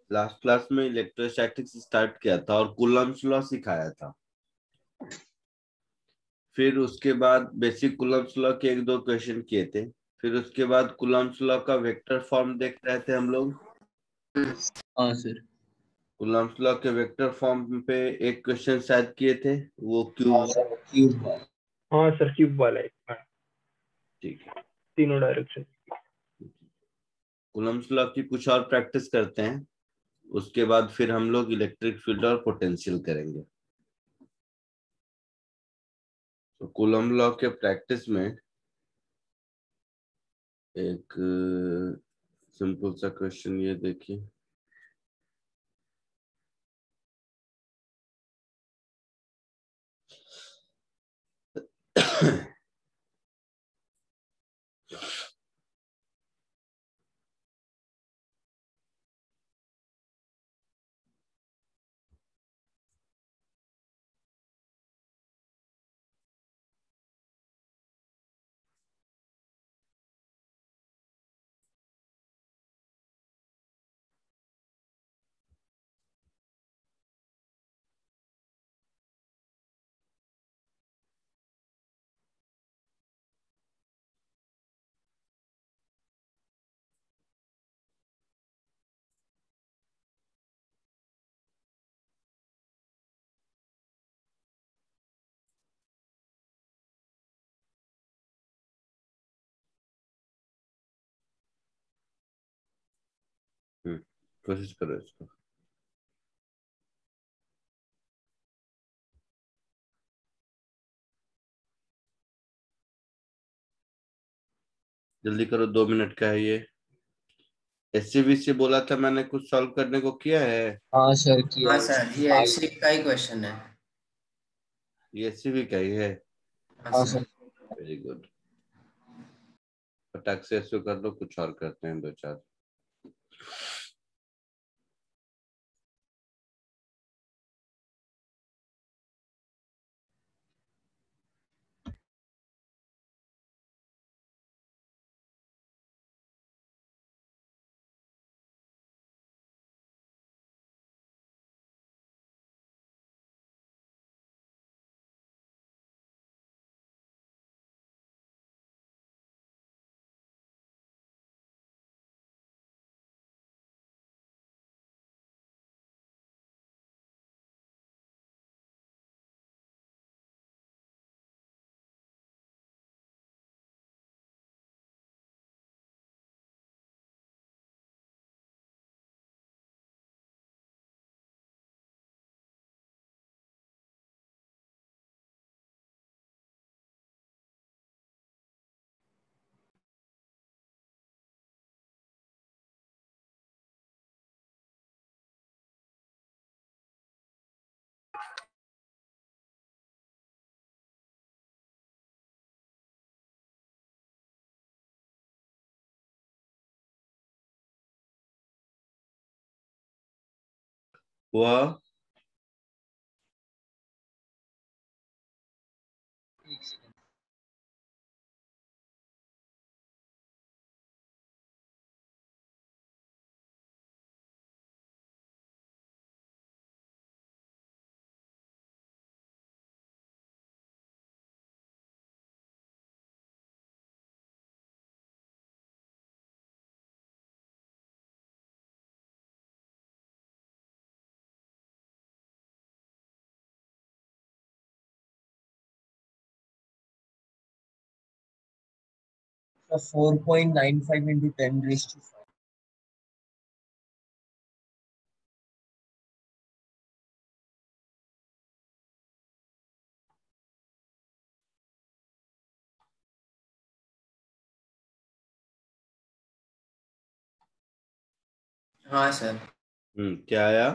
Last class में electrostatics start किया था और कूलम्ब्स लॉ सिखाया था। फिर उसके बाद बेसिक कूलम्ब्स लॉ के एक दो क्वेश्चन किए थे। फिर उसके बाद कूलम्ब्स लॉ का वेक्टर फॉर्म देख रहे थे हम लोग। हाँ सर। कूलम्ब्स लॉ के वेक्टर फॉर्म पे एक क्वेश्चन शायद किए थे, वो हाँ क्यूब। सर, क्यूब वाला। हाँ सर, क्यूब वाला है। ठीक है, तीनों डायरेक्शन। कूलम्ब्स लॉ की कुछ और प्रैक्टिस करते हैं, उसके बाद फिर हम लोग इलेक्ट्रिक फील्ड और पोटेंशियल करेंगे। तो कूलम्ब लॉ के प्रैक्टिस में एक सिंपल सा क्वेश्चन ये देखिए। कोशिश करो इसको। जल्दी करो, 2 मिनट का है ये। एससीबी से बोला था मैंने, कुछ सॉल्व करने को किया है? हाँ सर, किया हाँ है। सर, ये एचसी का ही क्वेश्चन है। ये एससीबी का ही है? हाँ हाँ सर। सर। Very good. फटाक से इसको कर लो, कुछ और करते हैं दो चार। हुआ? एक second. So 4.95 into 10 raised to 5. हाँ सर। क्या आया?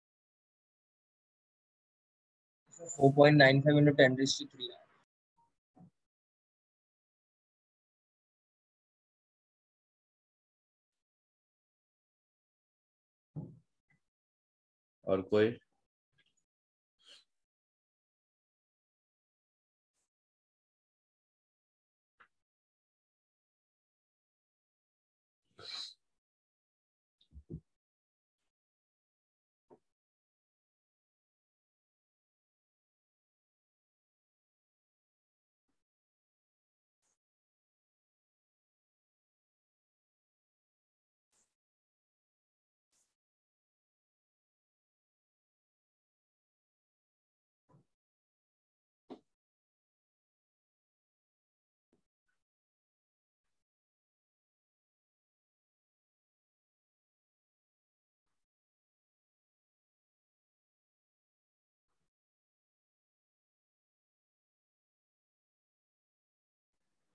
So 4.95 into 10 raised to 3. और कोई?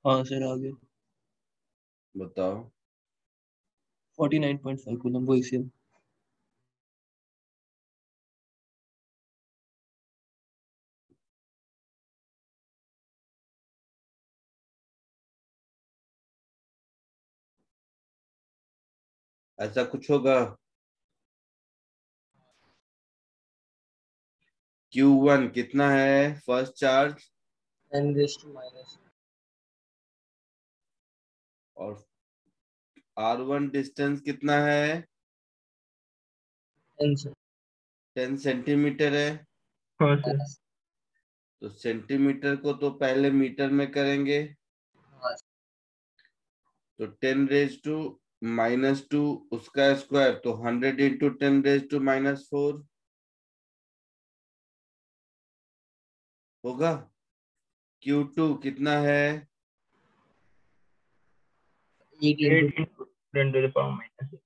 हाँ सर आ गया। बताओ। 49.5 कूलम वही सेम। ऐसा कुछ होगा। Q1 कितना है first charge 10 raised to minus और R1 डिस्टेंस कितना है 10 सर। 10 सेंटीमीटर है। हाँ सर। तो सेंटीमीटर को तो पहले मीटर में करेंगे। हाँ तो 10⁻⁻² उसका स्क्वायर तो 100 इंटू 10⁻⁻4 होगा। Q2 कितना है 8 इंटू 8 into 10⁻⁻6।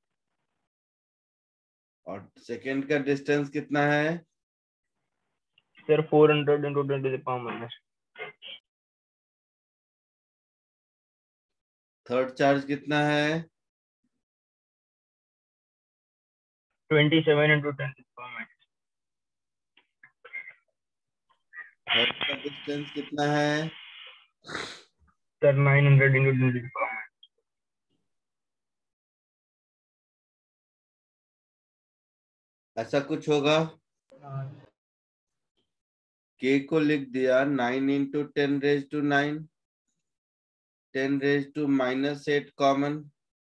और सेकंड का डिस्टेंस कितना है सर 400 into 10⁻⁻6। थर्ड चार्ज कितना है 27 into 10⁻⁻6। थर्ड का डिस्टेंस कितना है सर 900 into 10⁻⁻6। ऐसा कुछ होगा। K को लिख दिया 9 इंटू 10⁻⁹ 10⁻⁻8 कॉमन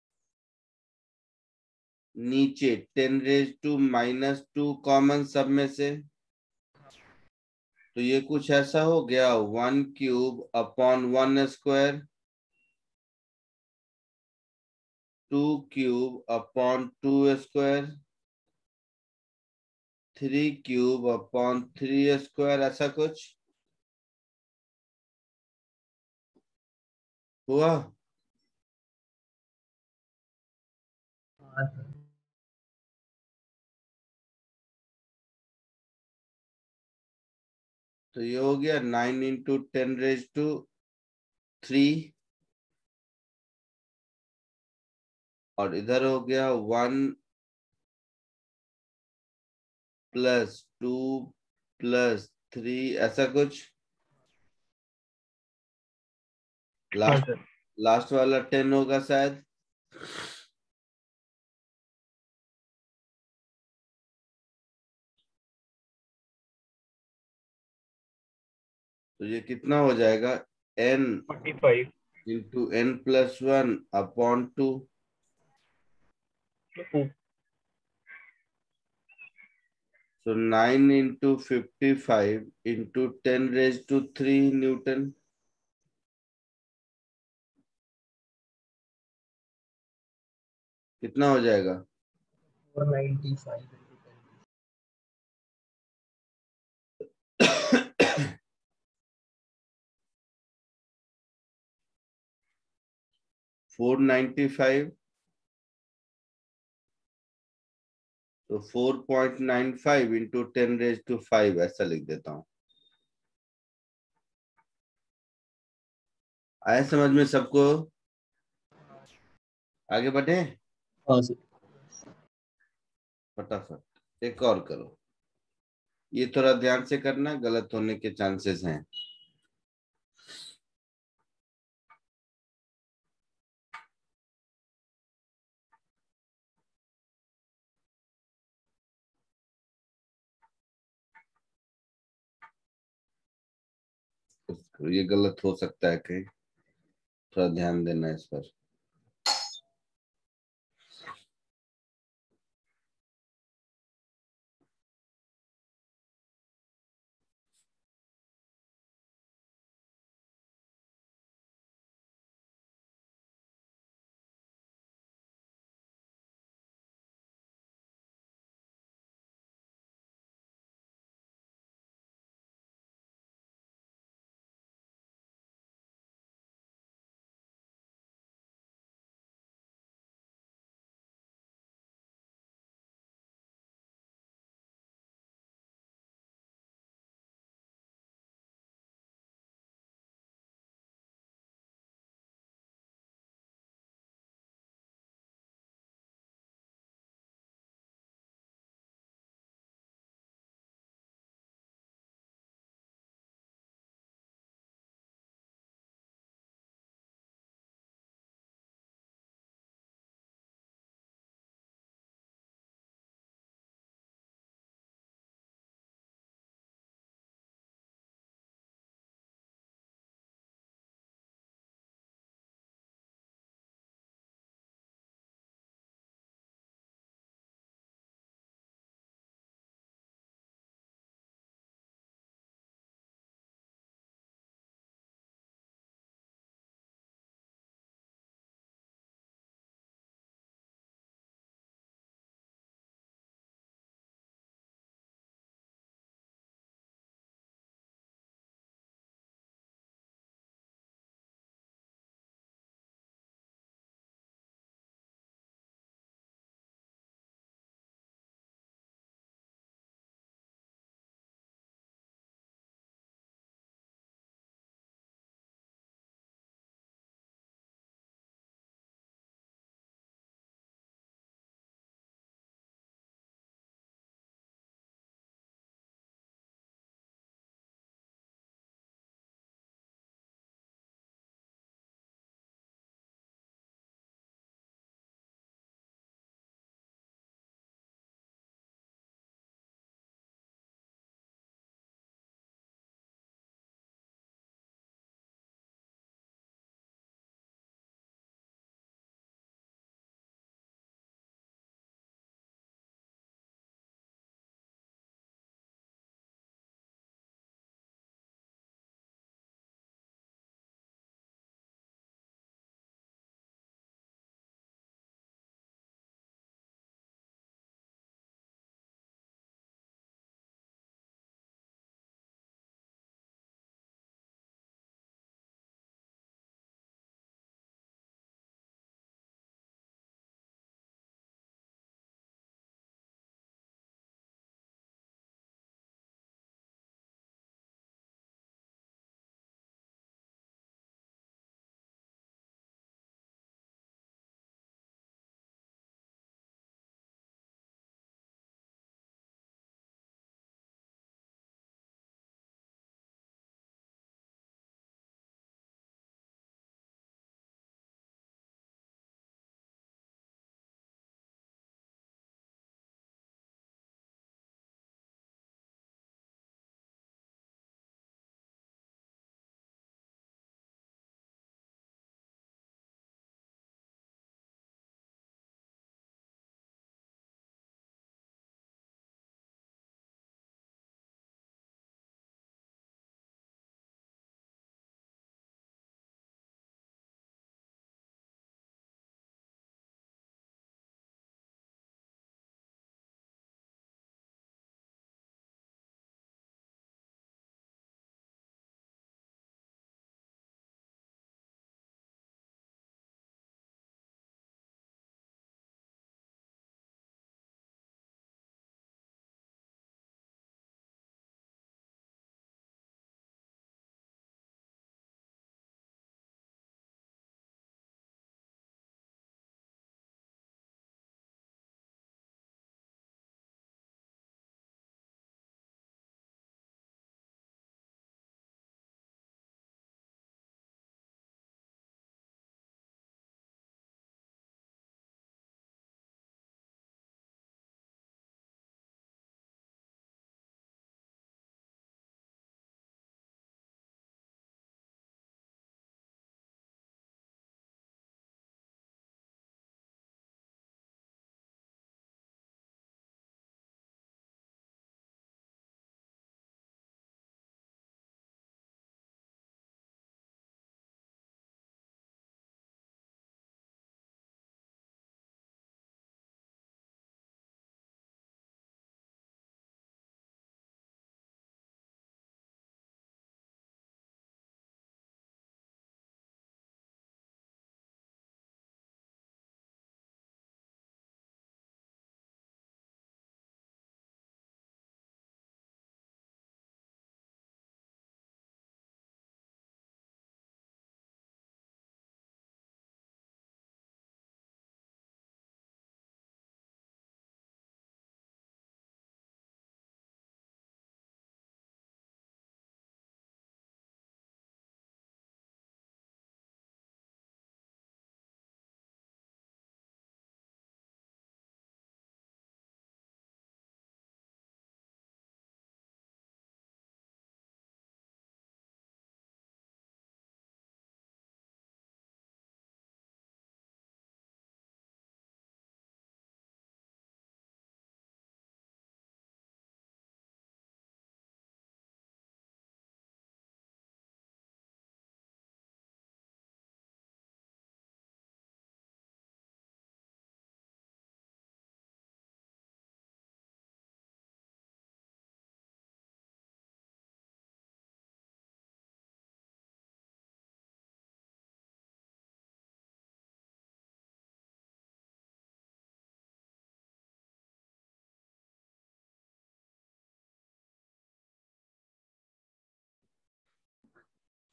नीचे 10⁻⁻2 कॉमन सब में से। तो ये कुछ ऐसा हो गया 1³ अपॉन 1² 2³ अपॉन 2², 3³ अपॉन 3² ऐसा कुछ हुआ। तो ये हो गया 9 इंटू 10⁻³ और इधर हो गया 1 + 2 + 3 ऐसा कुछ। हाँ लास्ट सर। लास्ट वाला 10 होगा शायद। तो ये कितना हो जाएगा n 45। Into n+1/2। So 9 into 55 into 10⁻³ newton. कितना हो जाएगा 495 इंटू 495। तो 4.95 इंटू 10⁻⁵ ऐसा लिख देता हूँ। आया समझ में सबको। आगे बढ़े हाँ सर। फटाफट एक और करो। ये थोड़ा ध्यान से करना गलत होने के चांसेस हैं। ये गलत हो सकता है कहीं थोड़ा ध्यान देना इस पर।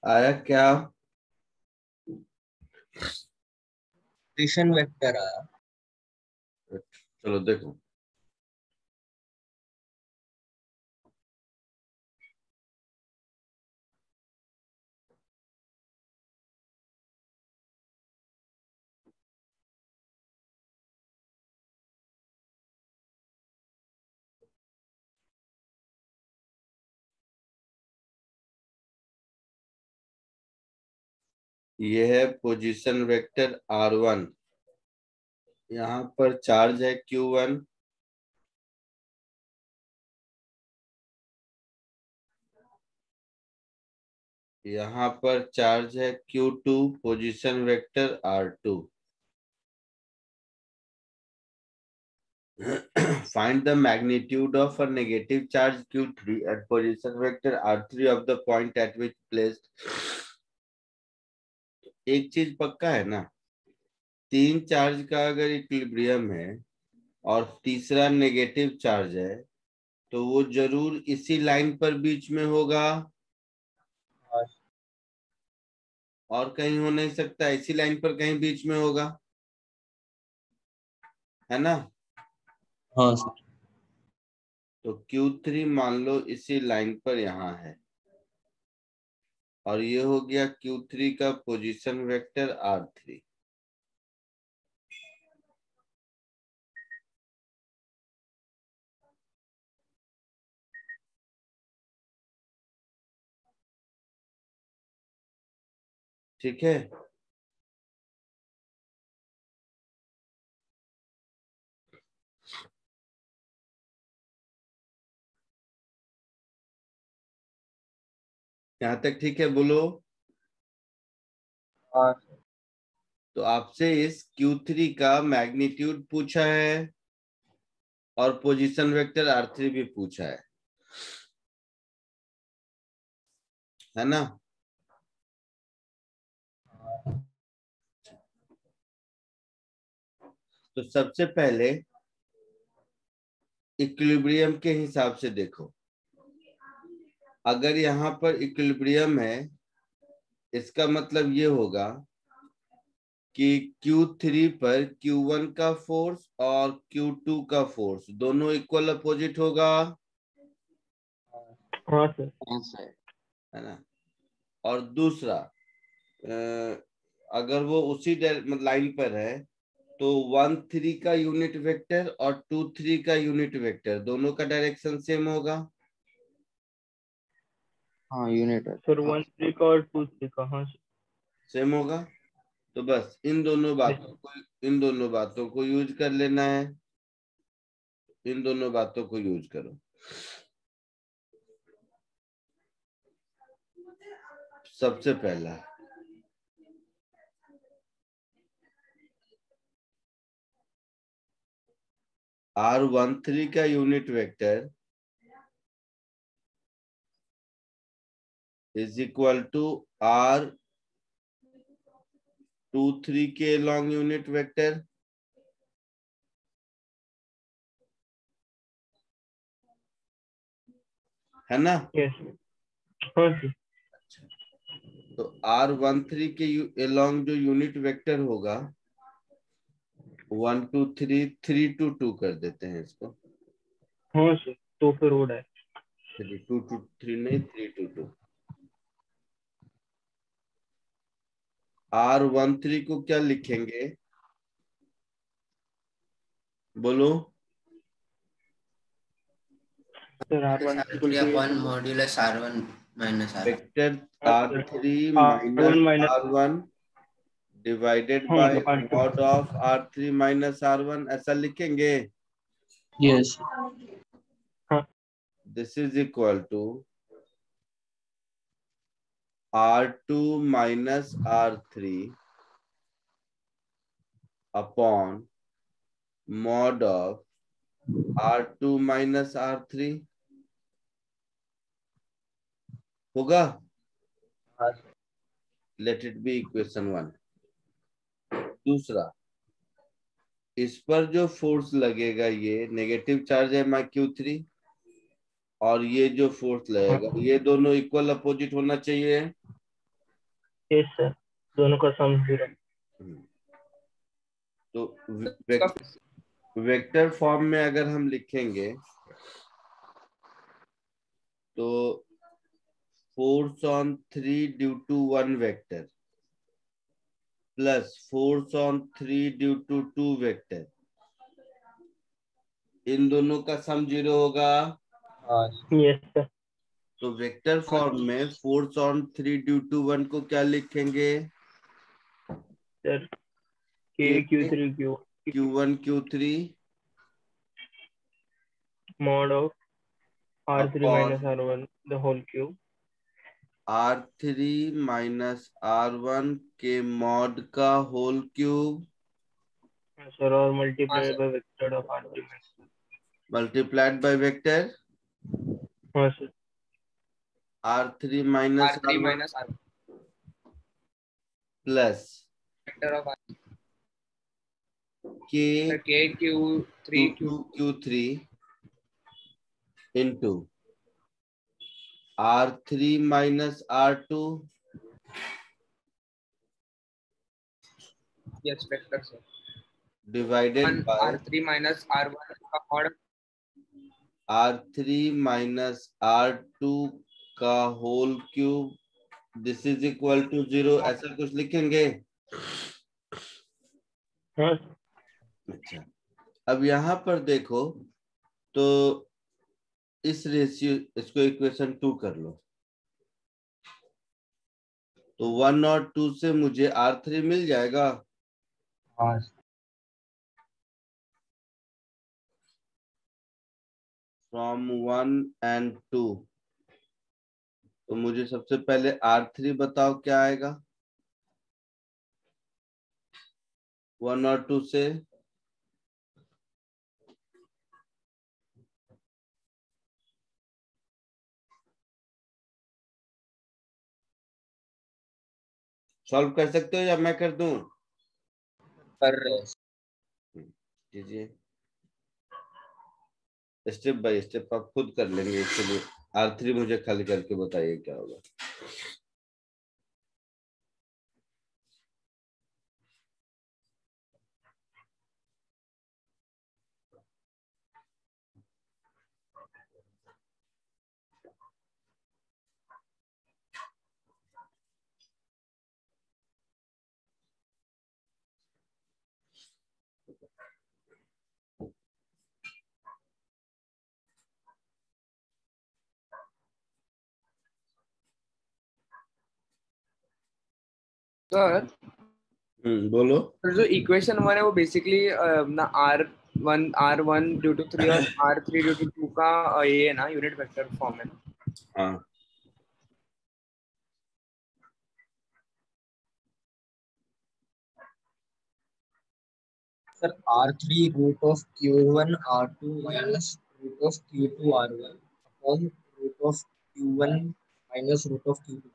आया क्या? पोजीशन वेक्टर आया। चलो देखो, ये है पोजीशन वेक्टर R1, यहाँ पर चार्ज है Q1, यहाँ पर चार्ज है Q2, position vector R2। Find the magnitude of a negative charge Q3 at position vector R3 of the point at which placed। एक चीज पक्का है ना, तीन चार्ज का अगर इक्विलिब्रियम है और तीसरा नेगेटिव चार्ज है तो वो जरूर इसी लाइन पर बीच में होगा, और कहीं हो नहीं सकता, इसी लाइन पर कहीं बीच में होगा, है ना? हाँ सर। तो Q3 मान लो इसी लाइन पर यहाँ है, और ये हो गया Q3 का पोजीशन वेक्टर R3। ठीक है, यहाँ तक ठीक है? बोलो। हाँ तो आपसे इस Q3 का मैग्नीट्यूड पूछा है और पोजीशन वेक्टर R3 भी पूछा है ना? तो सबसे पहले इक्विलिब्रियम के हिसाब से देखो, अगर यहाँ पर इक्विलिब्रियम है इसका मतलब ये होगा कि Q3 पर Q1 का फोर्स और Q2 का फोर्स दोनों इक्वल अपोजिट होगा, हाँ सर। है ना? और दूसरा, अगर वो उसी लाइन पर है तो 1 3 का यूनिट वेक्टर और 2 3 का यूनिट वेक्टर दोनों का डायरेक्शन सेम होगा। हाँ यूनिट है सर 1 3 का और 2 3 का, हाँ सर। सेम होगा, तो बस इन दोनों बातों को यूज कर लेना है, इन दोनों बातों को यूज करो। सबसे पहला R13 का unit vector is equal to R23 के लॉन्ग यूनिट वेक्टर, है ना? यस हाँ सर। तो R13 के along जो यूनिट वेक्टर होगा 1 2 3 3 2 2 कर देते हैं इसको, हाँ सर, तो फिर रोड है। 3 2 2 3 नहीं 3 2 2। R13 को क्या लिखेंगे बोलो? Sir R1 R3 upon modulus R1 minus R1। Vector R3 R1 minus minus, R1 divided हाँ बाय मतलब R2। Mod of R3 minus R1, ऐसा लिखेंगे। यस हाँ this is equal to R2 minus R3 upon mod of R2 minus R3 होगा। Let it be equation 1। दूसरा, इस पर जो फोर्स लगेगा ये नेगेटिव चार्ज है माई Q3, और ये जो फोर्स लगेगा ये दोनों इक्वल अपोजिट होना चाहिए, यस सर, दोनों का सम 0। तो वेक्टर फॉर्म में अगर हम लिखेंगे तो force on 3 due to 1 vector plus force on 3 due to 2 vector, इन दोनों का सम 0 होगा। हाँ यस सर। तो वेक्टर फॉर्म में फोर्स ऑन 3 ड्यू टू 1 को क्या लिखेंगे? Sir K Q3 Q1 Q3 mod of R3 upon minus R1 the whole cube। R3 minus R1 के मॉड का होल क्यूब सर, और multiplied by vector of R3 minus। Multiplied by vector हाँ sir. R3 minus R3 R1 minus R1 प्लस vector of K K Q3 Q2 Q3 into R3 minus R2 yes vector sir divided and by R3 minus R1 का mod R3 minus R2 का whole cube this is equal to 0, ऐसा कुछ लिखेंगे। हाँ अच्छा, अब यहाँ पर देखो तो इस रेशियो, इसको इक्वेशन 2 कर लो तो 1 और 2 से मुझे R3 मिल जाएगा। हाँ फ्रॉम 1 एंड 2 तो मुझे सबसे पहले R3 बताओ क्या आएगा 1 और 2 से। सॉल्व कर सकते हो या मैं कर दूं? कर रहे हैं। कीजिए, स्टेप बाय स्टेप आप खुद कर लेंगे। इसके लिए R3 मुझे खाली करके बताइए क्या होगा। सर बोलो। जो इक्वेशन 1 है वो बेसिकली ना R1 ड्यू टू 3 और R3 ड्यू टू 2 का ये है ना यूनिट वेक्टर फॉर्म है ना। हाँ sir R3 root of Q1 R2 minus root of Q2 R1 upon root of Q1 minus root of Q2।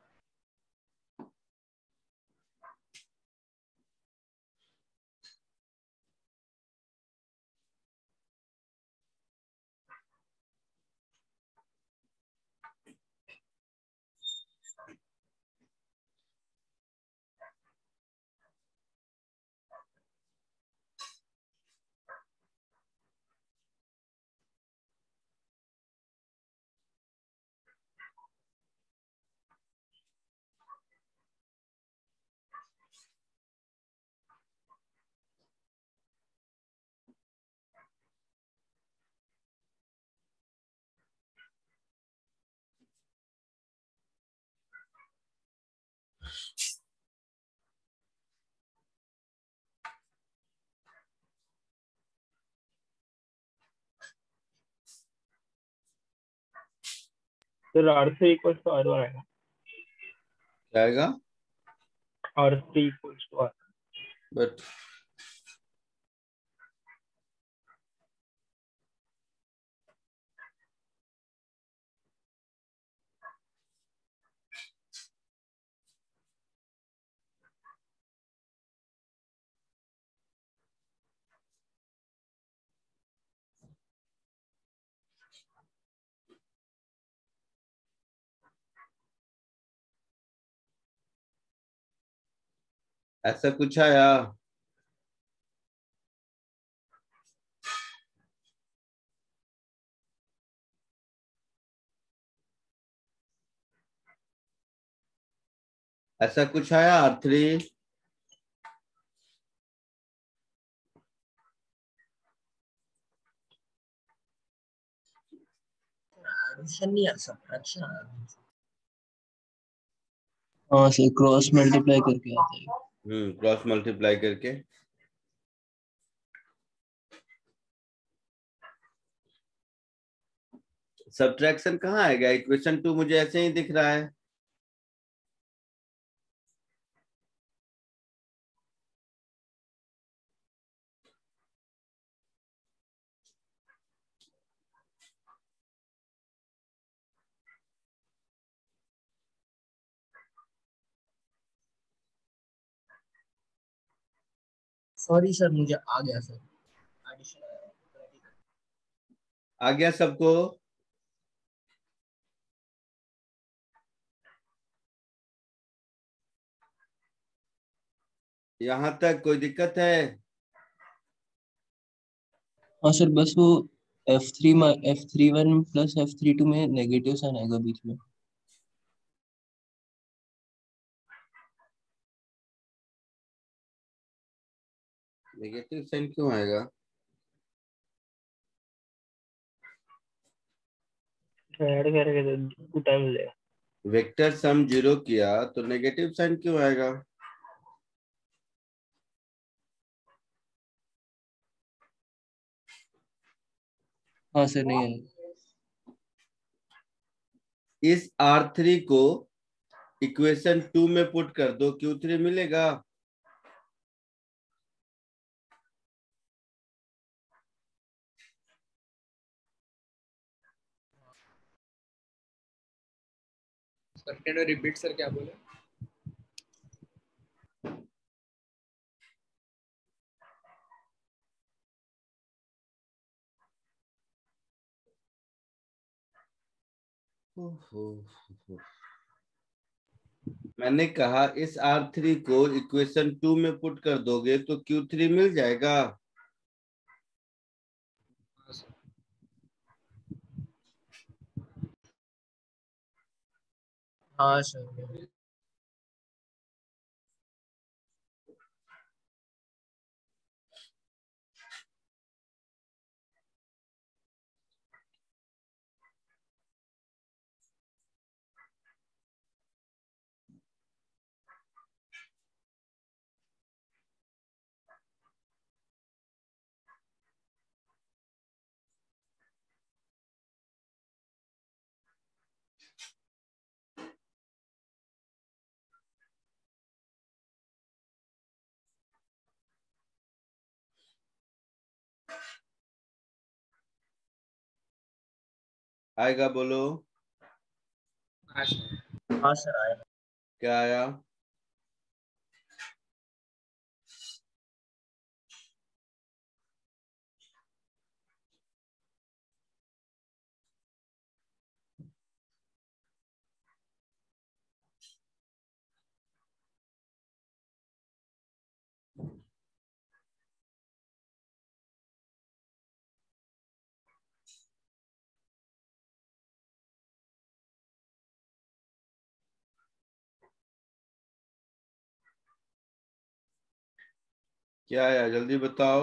Sir, R3 equals to R1 आएगा। क्या आएगा? R3 equals to R1। But ऐसा कुछ आया? ऐसा कुछ आया R3? एडिशन नहीं आ सब्ट्रैक्शन आ हाँ सर, क्रॉस मल्टीप्लाई करके आता है। क्रॉस मल्टीप्लाई करके। सब्ट्रैक्शन कहाँ आएगा? इक्वेशन 2 मुझे ऐसे ही दिख रहा है। सॉरी सर, मुझे आ गया सर, एडिशन आया। आ गया सबको? यहाँ तक कोई दिक्कत है? हाँ सर, बस वो F31 प्लस F32 में नेगेटिव साइन आएगा बीच में। नेगेटिव साइन क्यों आएगा? ऐड करके तो टाइम लगेगा। वेक्टर सम 0 किया तो नेगेटिव साइन क्यों आएगा? हाँ सर, नहीं आएगा। इस R3 को इक्वेशन 2 में पुट कर दो, Q3 मिलेगा। Sir can you repeat sir, क्या बोले? मैंने कहा इस R3 को इक्वेशन 2 में पुट कर दोगे तो Q3 मिल जाएगा। हाँ सर। आएगा बोलो। हाँ सर आया। क्या आया? क्या आया जल्दी बताओ।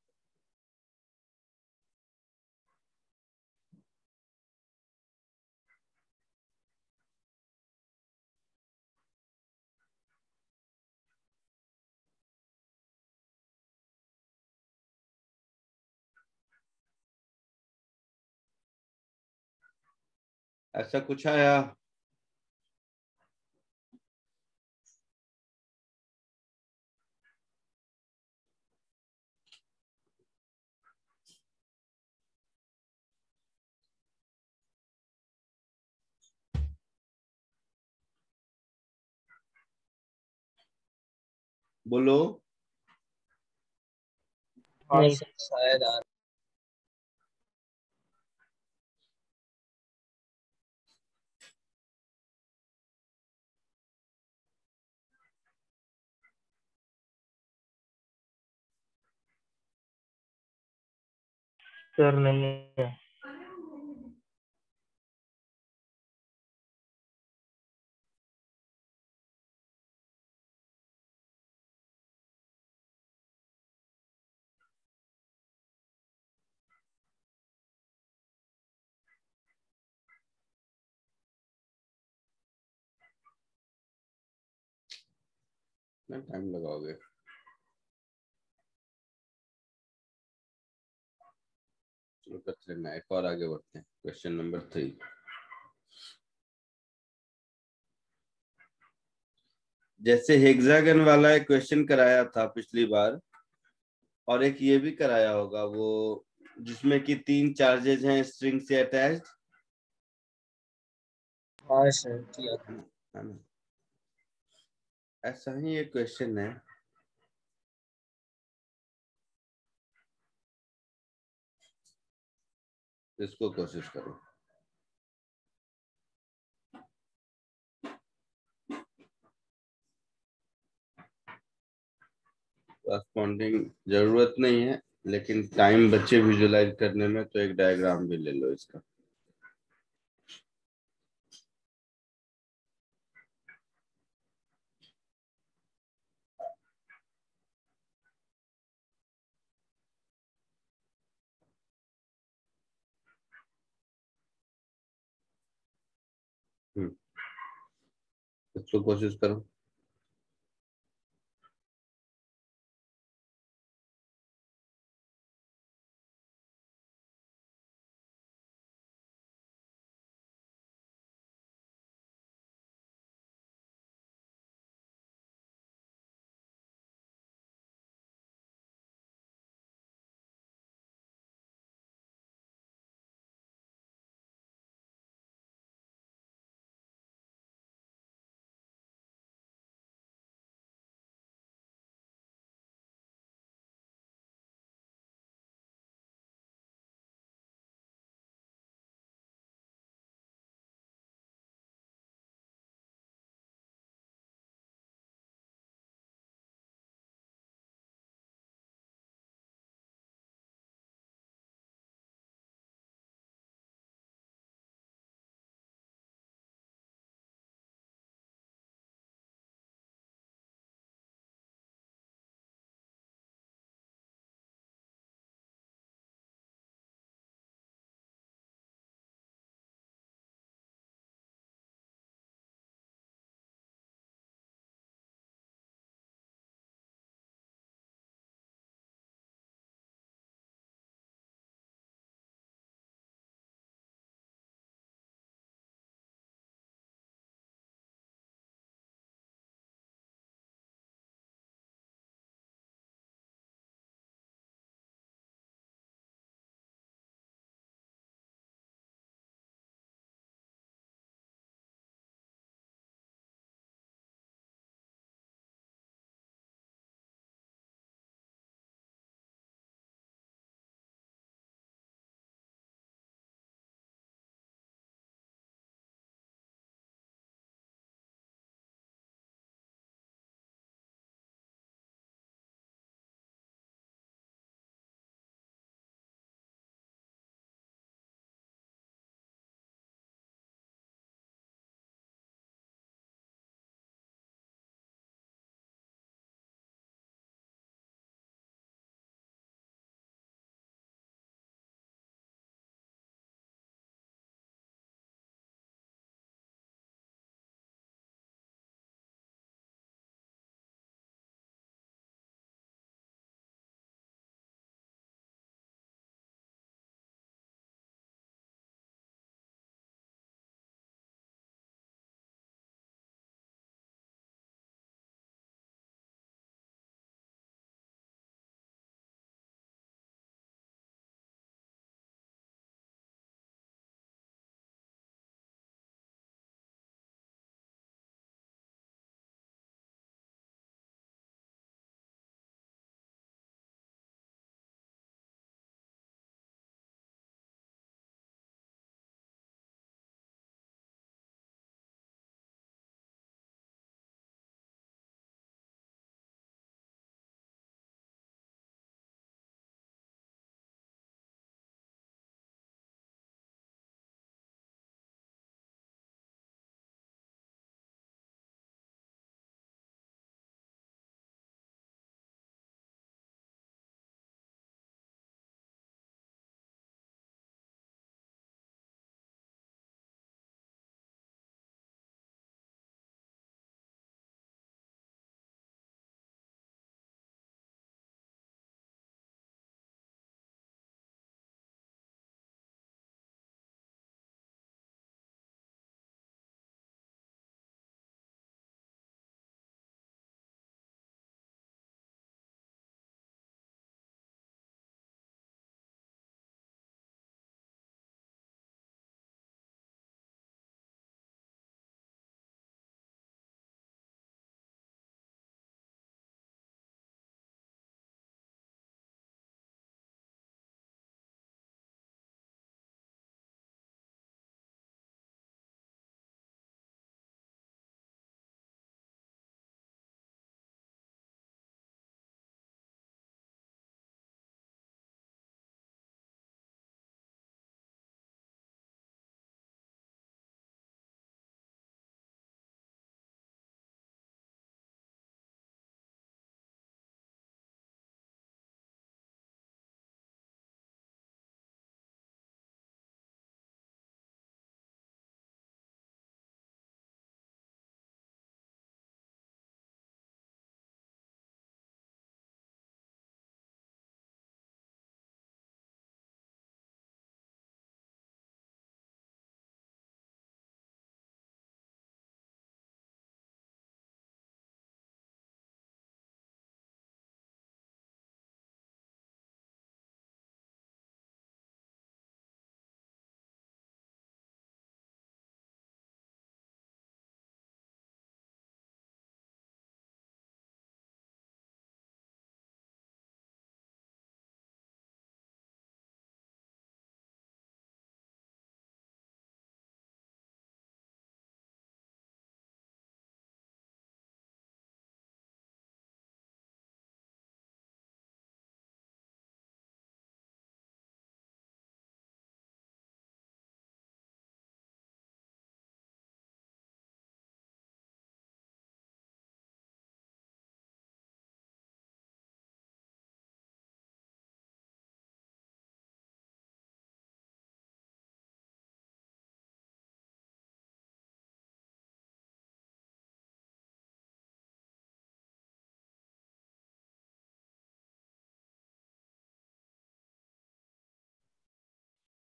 ऐसा कुछ आया? बोलो। नहीं सर, शायद आ सर नहीं है। कितना टाइम लगाओगे? चलो करते हैं, एक और आगे बढ़ते हैं। Question number 3। जैसे हेक्सागन वाला एक क्वेश्चन कराया था पिछली बार, और एक ये भी कराया होगा, वो जिसमें कि 3 चार्जेज हैं स्ट्रिंग से अटैच्ड, हाँ सर किया था। है ना? ऐसा ही एक क्वेश्चन है। इसको कोशिश करो। करस्पॉन्डिंग जरूरत नहीं है, लेकिन टाइम बच्चे विजुलाइज करने में, तो एक डायग्राम भी ले लो इसका। इसको कोशिश करो।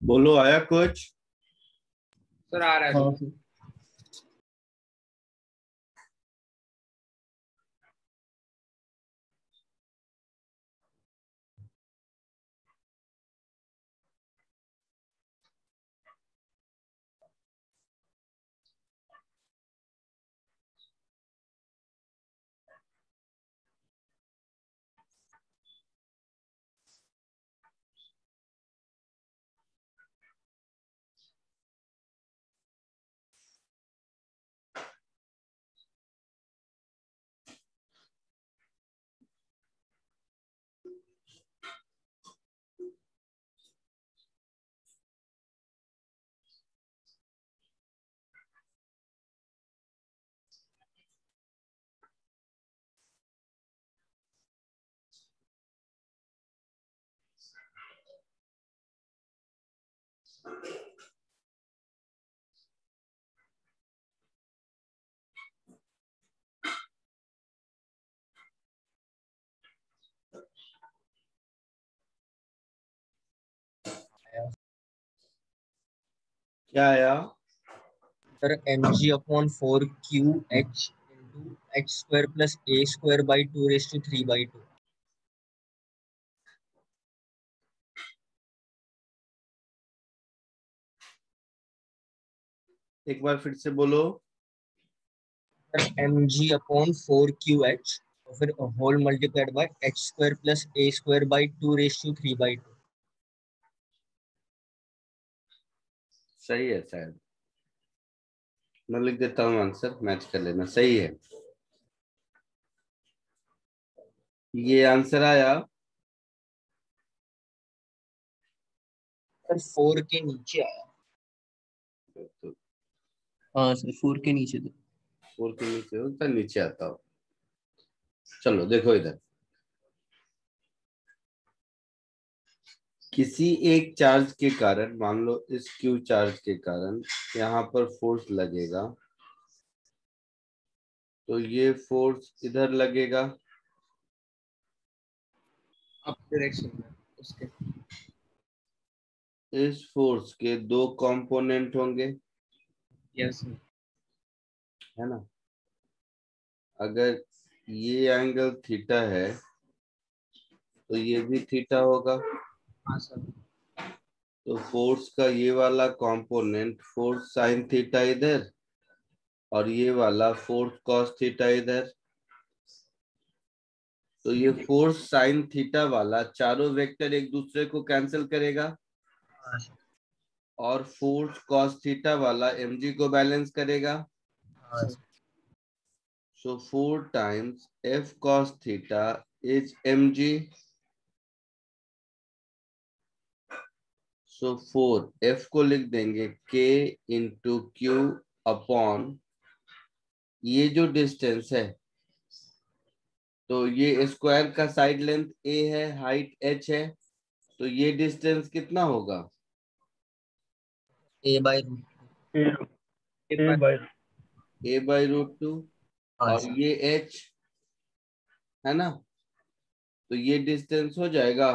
बोलो, आया कुछ? सर आ रहा है। हाँ सर। क्या आया? Sir mg/4qh into h square plus a square by 2^3/2। एक बार फिर से बोलो। सर mg/4qh और फिर whole multiplied by h square plus a square by 2^3/2। सही है शायद, मैं लिख देता हूँ आंसर, मैच कर लेना। सही है, ये आंसर आया। सर 4 के नीचे आया। तो हाँ सर 4 के नीचे तो। 4 के नीचे होता, नीचे आता हो। चलो देखो इधर, किसी एक चार्ज के कारण, मान लो इस क्यू चार्ज के कारण यहाँ पर फोर्स लगेगा, तो ये फोर्स इधर लगेगा। अप डायरेक्शन में उसके। इस फोर्स के दो कंपोनेंट होंगे, यस है ना। अगर ये एंगल थीटा है तो ये भी थीटा होगा। हाँ सर। तो फोर्स का ये वाला कंपोनेंट फोर्स साइन थीटा इधर, और ये वाला फोर्स कॉस थीटा इधर। तो ये फोर्स साइन थीटा वाला चारों वेक्टर एक दूसरे को कैंसिल करेगा, और फोर्स कॉस थीटा वाला mg को बैलेंस करेगा। So 4 times f cos theta is mg। So 4 f को लिख देंगे k इंटू क्यू अपॉन ये जो डिस्टेंस है, तो ये स्क्वायर का साइड लेंथ a है, हाइट h है, तो ये डिस्टेंस कितना होगा? a/√2। a/√2। और ये h है ना, तो ये डिस्टेंस हो जाएगा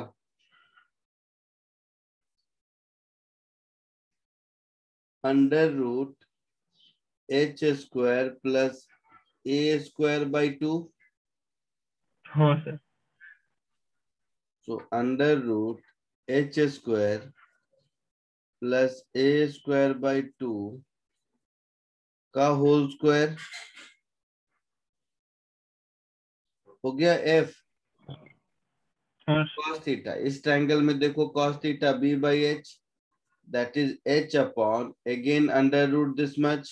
√h² प्लस a²/2। हाँ सर। सो √h² प्लस a²/2 का होल स्क्वायर हो गया f हाँ cos थीटा। इस ट्रायंगल में देखो cos theta b/h, that is h upon again √ this much,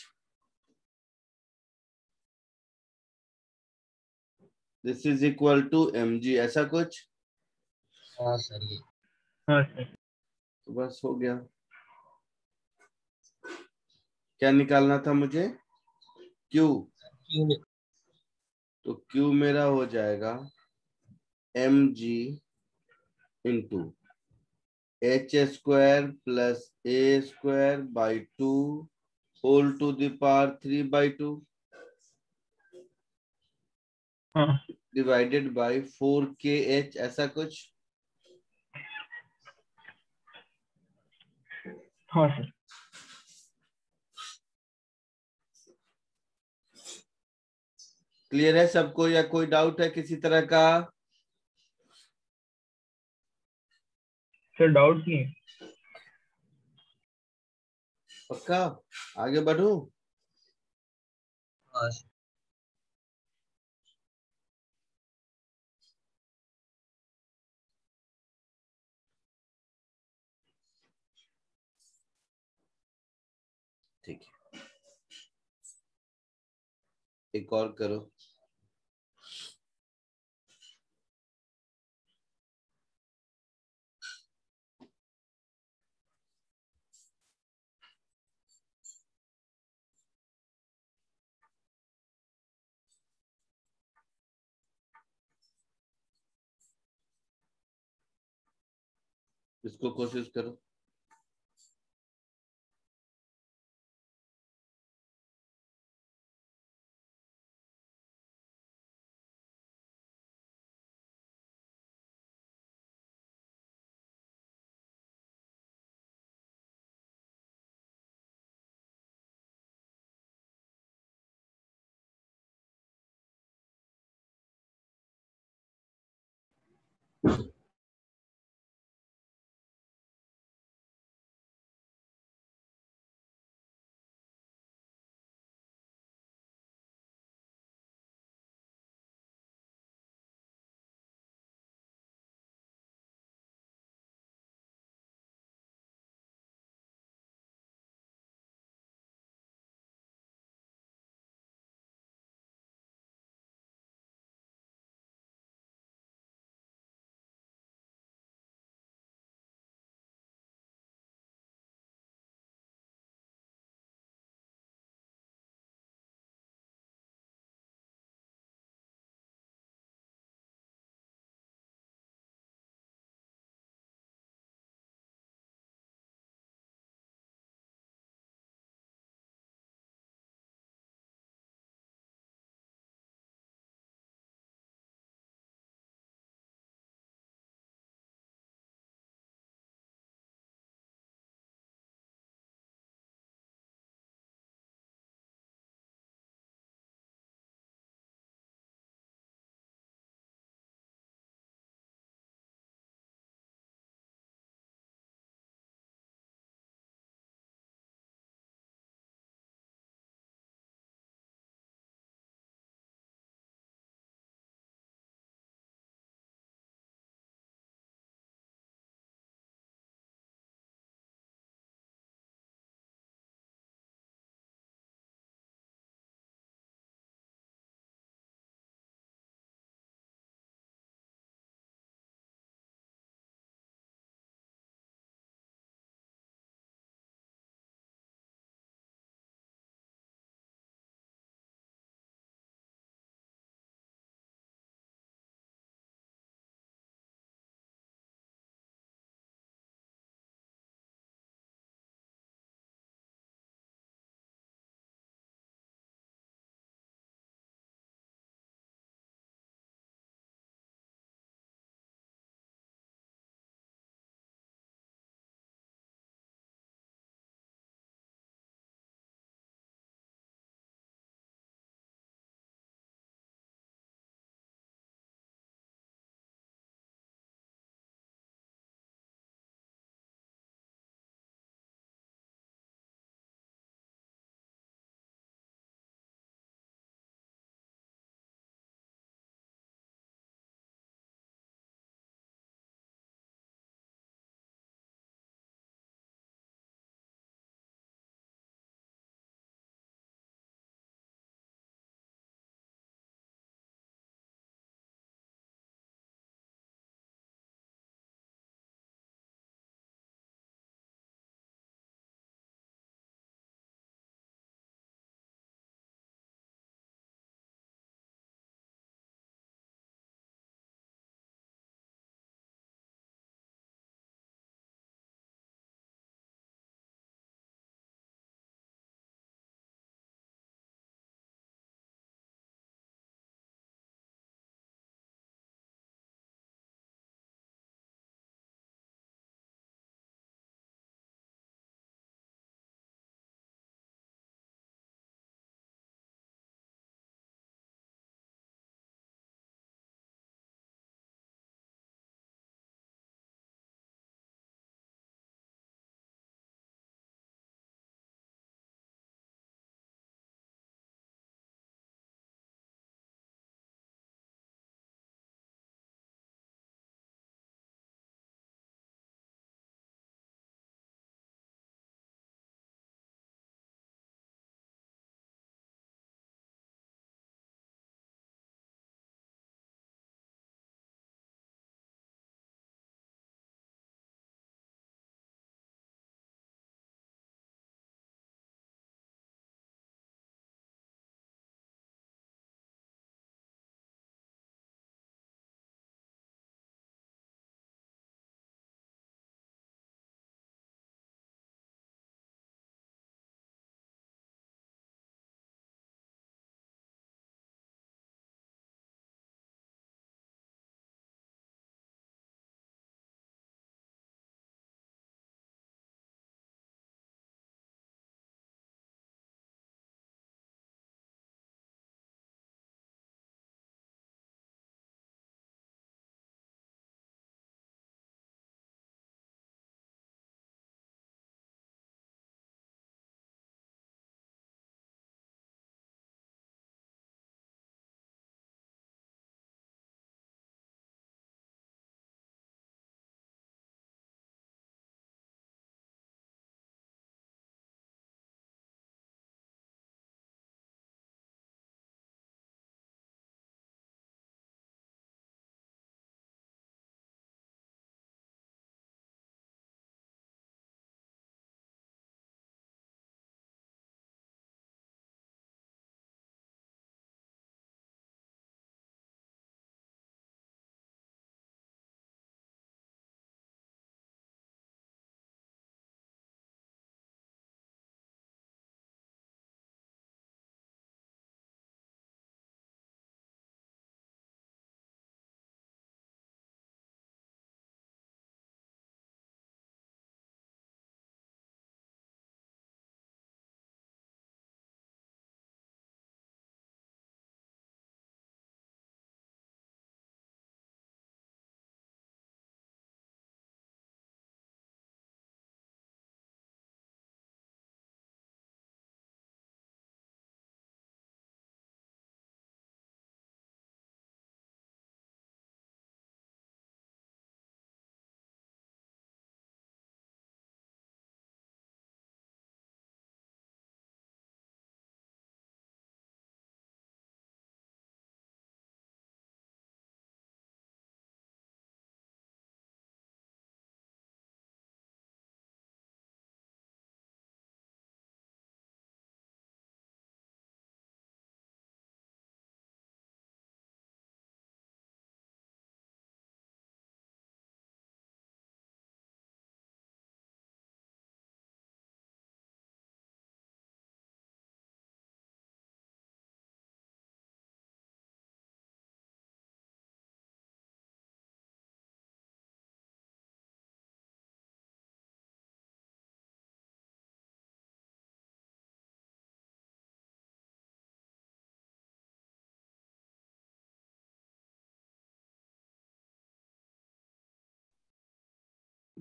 this is equal to mg, ऐसा कुछ। हाँ सर ये। हाँ सर। तो बस हो गया। क्या निकालना था मुझे? Q। क्यों? तो Q मेरा हो जाएगा mg into h² plus a²/2 whole to the power 3/2 हाँ डिवाइडेड बाय 4kh, ऐसा कुछ। हाँ सर। क्लियर है सबको या कोई डाउट है किसी तरह का? सर डाउट नहीं है। पक्का? आगे बढ़ूं? हाँ ठीक है, एक और करो। इसको कोशिश करो।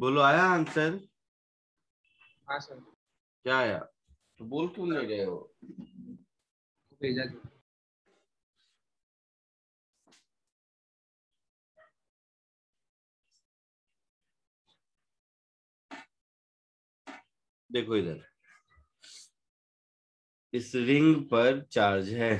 बोलो आया आंसर? हाँ सर, क्या आया? तो बोल क्यों नहीं रहे हो? भेजा था। देखो इधर, इस रिंग पर चार्ज है,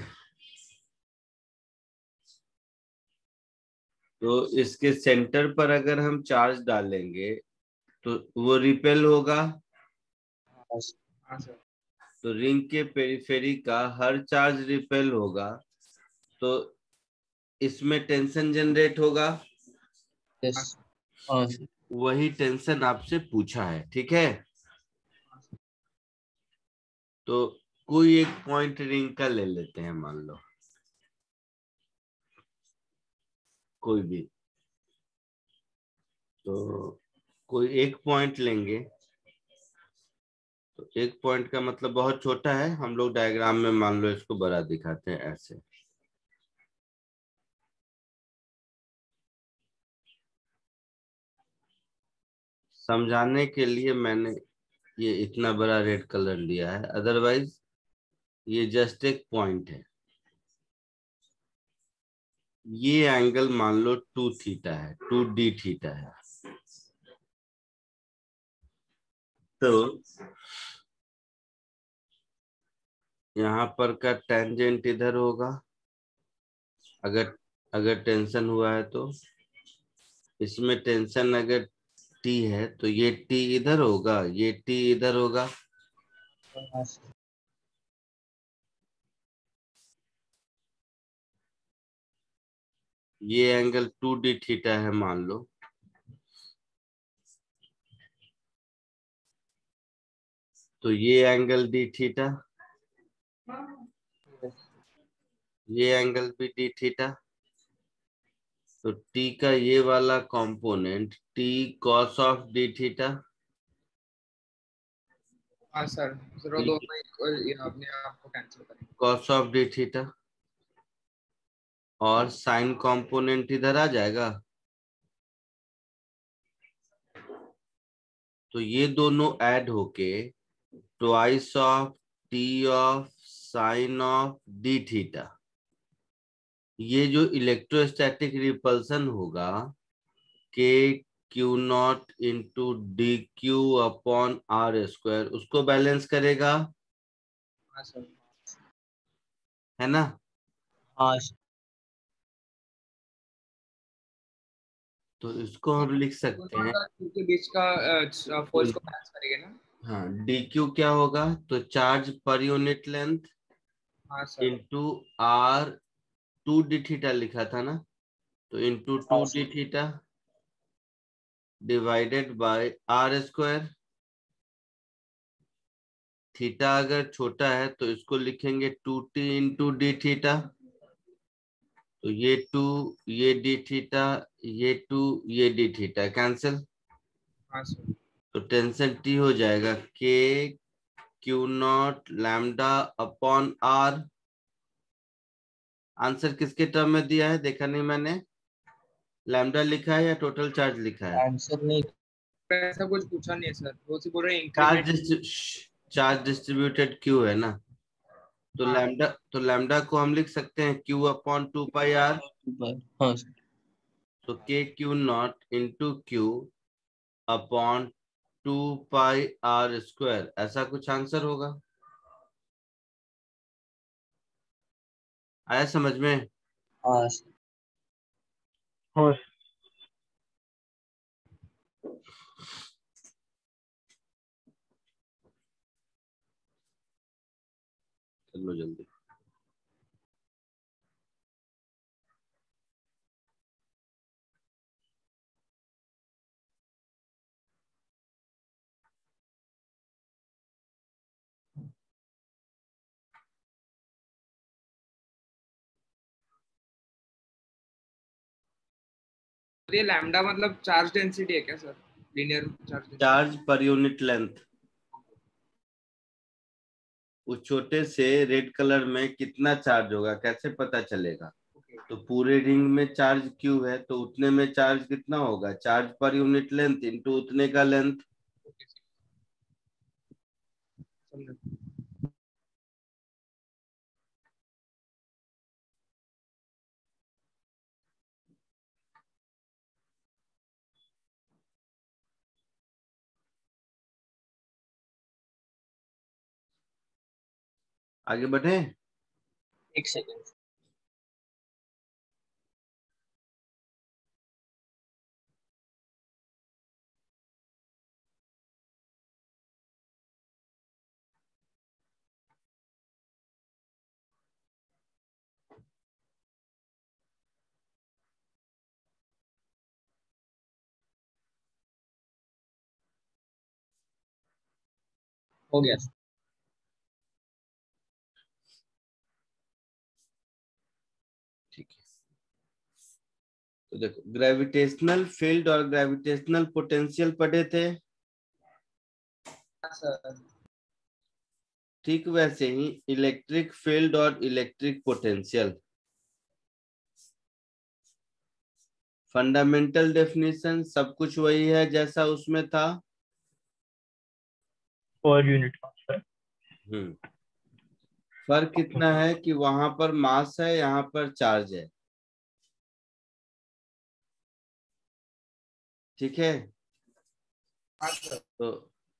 तो इसके सेंटर पर अगर हम चार्ज डालेंगे तो वो रिपेल होगा। हाँ सर। तो रिंग के पेरिफेरी का हर चार्ज रिपेल होगा, तो इसमें टेंशन जनरेट होगा। यस। हाँ सर। वही टेंशन आपसे पूछा है, ठीक है? तो कोई एक पॉइंट रिंग का ले लेते हैं, मान लो कोई भी। तो कोई एक पॉइंट लेंगे, तो एक पॉइंट का मतलब बहुत छोटा है, हम लोग डायग्राम में मान लो इसको बड़ा दिखाते हैं ऐसे। समझाने के लिए मैंने ये इतना बड़ा रेड कलर लिया है, अदरवाइज ये जस्ट एक पॉइंट है। ये एंगल मान लो 2 थीटा है, 2d थीटा है। तो यहाँ पर का टेंजेंट इधर होगा, अगर अगर टेंशन हुआ है तो इसमें टेंशन अगर T है तो ये T इधर होगा, ये T इधर होगा। हाँ सर। ये एंगल 2d थीटा है मान लो। तो ये एंगल d थीटा, ये एंगल भी d थीटा। तो t का ये वाला component t cos of d theta, हाँ सर, वो दोनों इक्वल, ये अपने आप को कैंसिल करेंगे। cos ऑफ d थीटा, और साइन कंपोनेंट इधर आ जाएगा। तो ये दोनों ऐड होके twice of t of sine of d theta, ये जो इलेक्ट्रोस्टैटिक रिपल्सन होगा k q naught into d q upon r square, उसको बैलेंस करेगा, हाँ सर। है ना? हाँ सर। तो इसको हम लिख सकते हैं, के बीच का फोर्स को बैलेंस करेंगे ना। हाँ, डी क्यू क्या होगा, तो चार्ज पर यूनिट लेंथ हाँ sir. Into r, 2d theta लिखा था ना, तो into 2d theta divided by r square. Theta अगर छोटा है तो इसको लिखेंगे 2t इंटू डी थीटा। तो ये 2, ये डी थीटा, ये 2, ये डी थीटा कैंसिल। हाँ सर। तो टेंशन टी हो जाएगा k q naught lambda upon r. Answer किसके टर्म में दिया है देखा नहीं मैंने? लैम्डा लिखा है या टोटल चार्ज लिखा है? आंसर नहीं। ऐसा कुछ पूछा नहीं है सर, वो सिर्फ बोल रहे हैं charge increment. Charge distributed q है ना, तो हाँ लैम्डा को हम लिख सकते हैं क्यू अपॉन 2 पाई आर। हाँ सर। तो k q naught into q upon 2 pi r square, ऐसा कुछ आंसर होगा। आया समझ में? हाँ सर। हाँ चलो जल्दी। ये लैम्डा मतलब चार्ज डेंसिटी है क्या sir? Linear charge density. Charge per unit length, उस छोटे से रेड कलर में कितना चार्ज होगा कैसे पता चलेगा? तो तो पूरे रिंग में चार्ज क्यू है, तो उतने में चार्ज कितना होगा, charge per unit length into उतने का लेंथ। आगे बढ़े। एक सेकेंड। हो गया। ठीक है, तो देखो ग्रेविटेशनल फील्ड और ग्रेविटेशनल पोटेंशियल पढ़े थे। ठीक वैसे ही इलेक्ट्रिक फील्ड और इलेक्ट्रिक पोटेंशियल, फंडामेंटल डेफिनेशन सब कुछ वही है जैसा उसमें था। पर यूनिट मास। फर्क कितना है कि वहां पर मास है, यहाँ पर चार्ज है। ठीक है, तो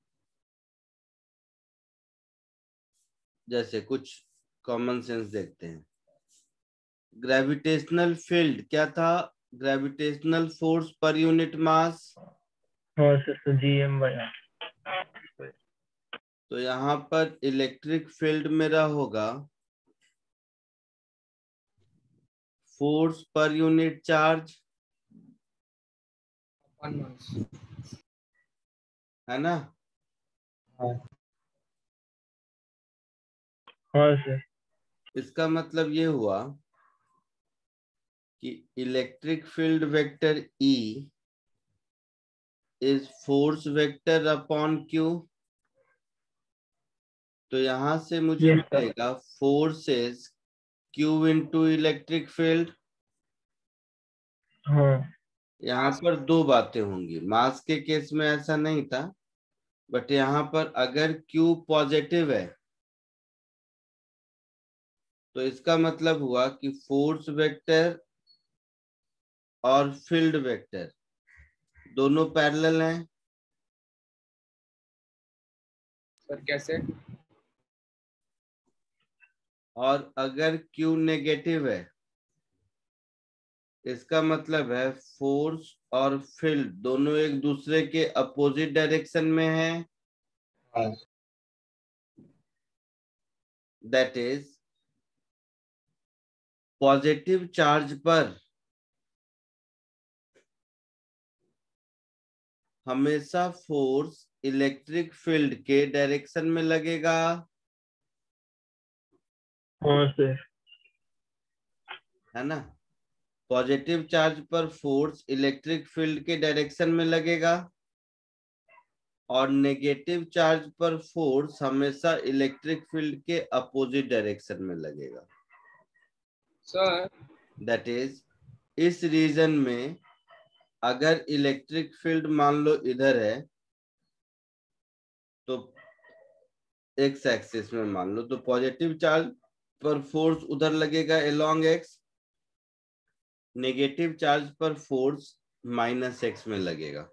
जैसे कुछ कॉमन सेंस देखते हैं। ग्रेविटेशनल फील्ड क्या था, gravitational force per unit mass. हाँ सर, तो GM/r। तो यहाँ पर इलेक्ट्रिक फील्ड मेरा होगा फोर्स पर यूनिट चार्ज, है ना। हाँ सर। इसका मतलब ये हुआ कि electric field vector E is force vector upon Q। तो यहां से मुझे Yes, sir. मिलेगा forces Q into electric field. हाँ यहाँ पर दो बातें होंगी, मास के केस में ऐसा नहीं था, बट यहाँ पर अगर Q पॉजिटिव है तो इसका मतलब हुआ कि फोर्स वेक्टर और फील्ड वेक्टर दोनों पैरेलल हैं। सर कैसे? और अगर Q नेगेटिव है इसका मतलब है फोर्स और फील्ड दोनों एक दूसरे के अपोजिट डायरेक्शन में है। दैट इज पॉजिटिव चार्ज पर हमेशा फोर्स इलेक्ट्रिक फील्ड के डायरेक्शन में लगेगा। हाँ सर। है ना, पॉजिटिव चार्ज पर फोर्स इलेक्ट्रिक फील्ड के डायरेक्शन में लगेगा और नेगेटिव चार्ज पर फोर्स हमेशा इलेक्ट्रिक फील्ड के अपोजिट डायरेक्शन में लगेगा। सर दैट इज इस रीजन में अगर इलेक्ट्रिक फील्ड मान लो इधर है तो एक्स एक्सिस में मान लो, तो पॉजिटिव चार्ज पर फोर्स उधर लगेगा अलोंग एक्स, नेगेटिव चार्ज पर फोर्स -x में लगेगा।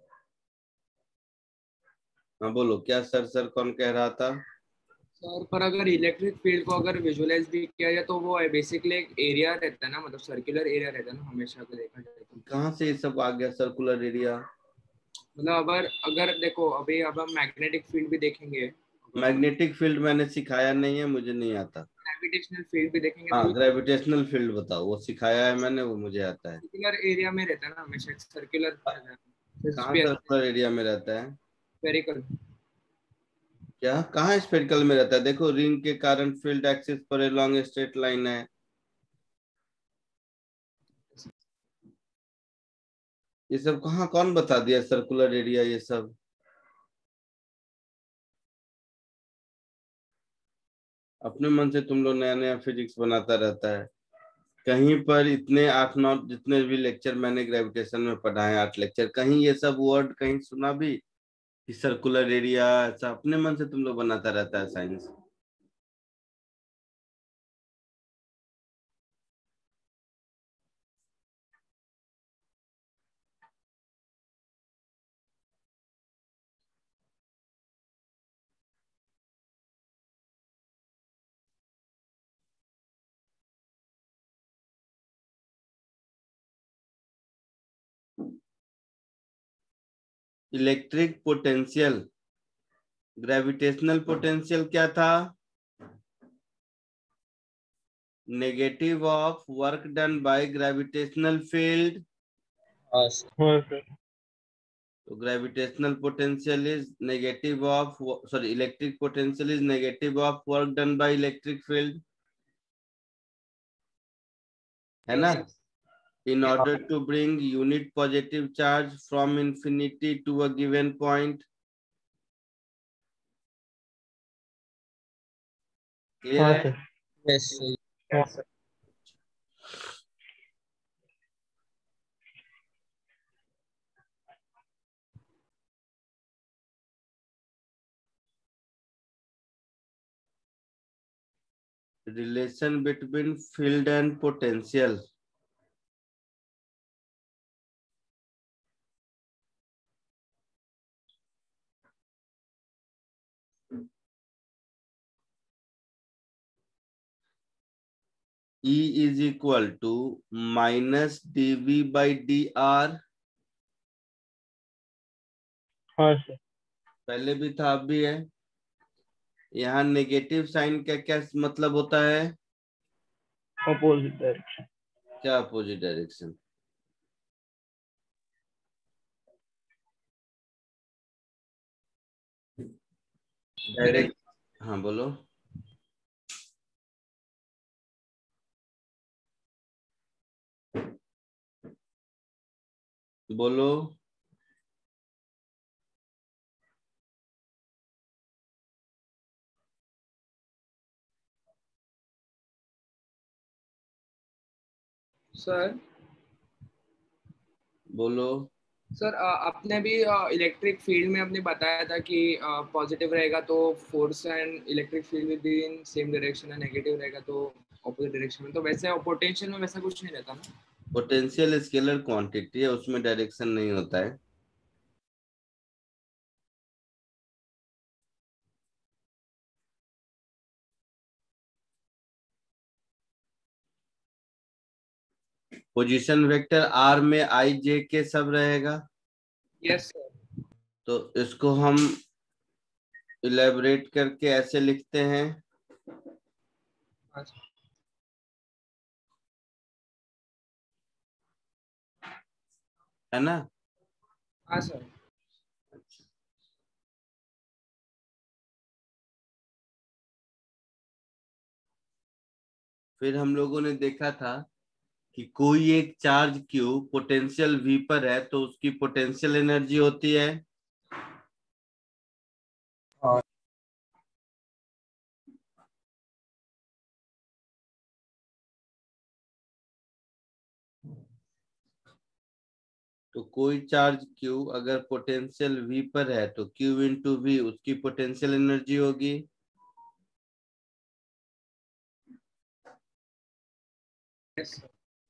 हाँ बोलो, क्या सर कौन कह रहा था। सर पर अगर इलेक्ट्रिक फील्ड को अगर विजुअलाइज भी किया जाए तो वो बेसिकली एक एरिया रहता है ना, मतलब सर्कुलर एरिया रहता है ना हमेशा को देखा जाए तो। कहाँ से ये सब आ गया सर्कुलर एरिया। मतलब अगर अगर देखो अभी अब हम मैग्नेटिक फील्ड भी देखेंगे, मैग्नेटिक फील्ड मैंने सिखाया नहीं है, मुझे नहीं आता। ग्रेविटेशनल फील्ड भी देखेंगे तो हाँ ग्रेविटेशनल फील्ड बताओ, वो सिखाया है मैंने, वो मुझे आता है। सर्कुलर एरिया में रहता है ना हमेशा, सर्कुलर कहाँ सर्कुलर एरिया में रहता है, स्फेरिकल। क्या कहाँ स्फेरिकल में रहता है। देखो रिंग के कारण फील्ड एक्सिस पर लॉन्ग स्ट्रेट लाइन है। ये सब कहाँ कौन बता दिया सर्कुलर एरिया, ये सब अपने मन से तुम लोग नया नया फिजिक्स बनाता रहता है। कहीं पर इतने 8-9 जितने भी लेक्चर मैंने ग्रेविटेशन में पढ़ाए, 8 लेक्चर, कहीं ये सब वर्ड कहीं सुना भी कि सर्कुलर एरिया? ऐसा अपने मन से तुम लोग बनाता रहता है science. Electric potential, gravitational potential क्या था? Negative of work done by gravitational field. हाँ सर। हाँ सर। तो gravitational potential is negative of, sorry, electric potential is negative of work done by electric field, है ना? In order to bring unit positive charge from infinity to a given point. Clear हाँ है? Sir. Yes sir. हाँ sir. Relation between field and potential. E is equal to minus dV by dr. हाँ sir. पहले भी था, अब भी है। यहाँ नेगेटिव साइन का क्या मतलब होता है? Opposite direction. क्या अपोजिट डायरेक्शन? डायरेक्ट। हाँ बोलो। बोलो। सर बोलो। सर आपने भी इलेक्ट्रिक फील्ड में आपने बताया था कि पॉजिटिव रहेगा तो force and electric field within same direction है, नेगेटिव रहेगा तो ऑपोजिट डायरेक्शन में। तो वैसे पोटेंशियल में वैसा कुछ नहीं रहता ना? पोटेंशियल स्केलर क्वांटिटी है, उसमें डायरेक्शन नहीं होता है। पोजीशन वेक्टर आर में आई जे के सब रहेगा। Yes sir. तो इसको हम इलेबोरेट करके ऐसे लिखते हैं, है ना? हाँ सर। फिर हम लोगों ने देखा था कि कोई एक चार्ज क्यू पोटेंशियल वी पर है तो उसकी पोटेंशियल एनर्जी होती है तो कोई चार्ज क्यू अगर पोटेंशियल वी पर है तो क्यू इंटू वी उसकी पोटेंशियल एनर्जी होगी। Yes sir.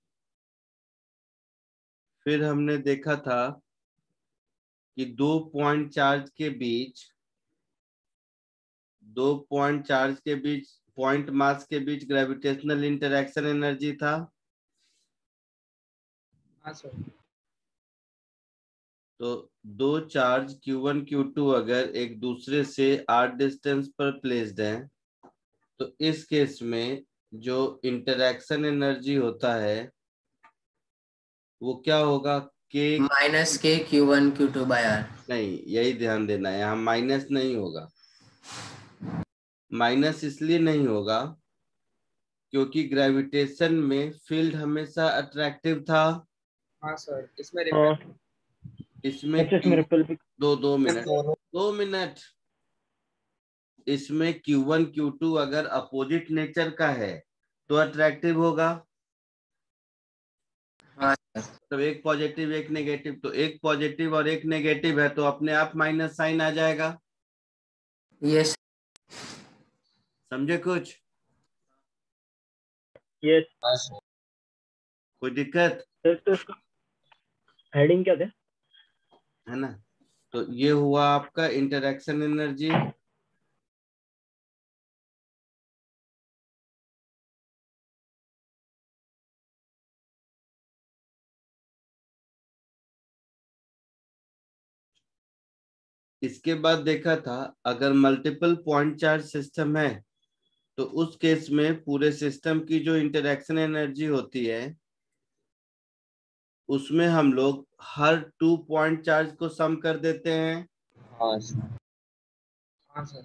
फिर हमने देखा था कि दो पॉइंट चार्ज के बीच पॉइंट मास के बीच ग्रेविटेशनल इंटरैक्शन एनर्जी था। हाँ सर। तो दो चार्ज Q1 Q2 अगर एक दूसरे से r डिस्टेंस पर प्लेस्ड हैं तो इस केस में जो इंटरैक्शन एनर्जी होता है वो क्या होगा? K। माइनस के Q1 Q2 बाय आर। नहीं, यही ध्यान देना है, यहाँ माइनस नहीं होगा। माइनस इसलिए नहीं होगा क्योंकि ग्रेविटेशन में फील्ड हमेशा अट्रैक्टिव था। हाँ सर। इसमें हाँ। इसमें एक्सेस में रिपल भी। दो मिनट। इसमें Q1 Q2 अगर अपोजिट नेचर का है तो अट्रैक्टिव होगा। हाँ सर। तो एक पॉजिटिव एक नेगेटिव, तो एक पॉजिटिव और एक नेगेटिव है तो अपने आप माइनस साइन आ जाएगा। यस। समझे कुछ? यस हाँ सर। कोई दिक्कत सर। तो इसका हेडिंग क्या थे? है ना? तो ये हुआ आपका इंटरेक्शन एनर्जी। इसके बाद देखा था अगर मल्टीपल पॉइंट चार्ज सिस्टम है तो उस केस में पूरे सिस्टम की जो इंटरेक्शन एनर्जी होती है उसमें हम लोग हर 2 पॉइंट चार्ज को सम कर देते हैं। हाँ सर। हाँ सर।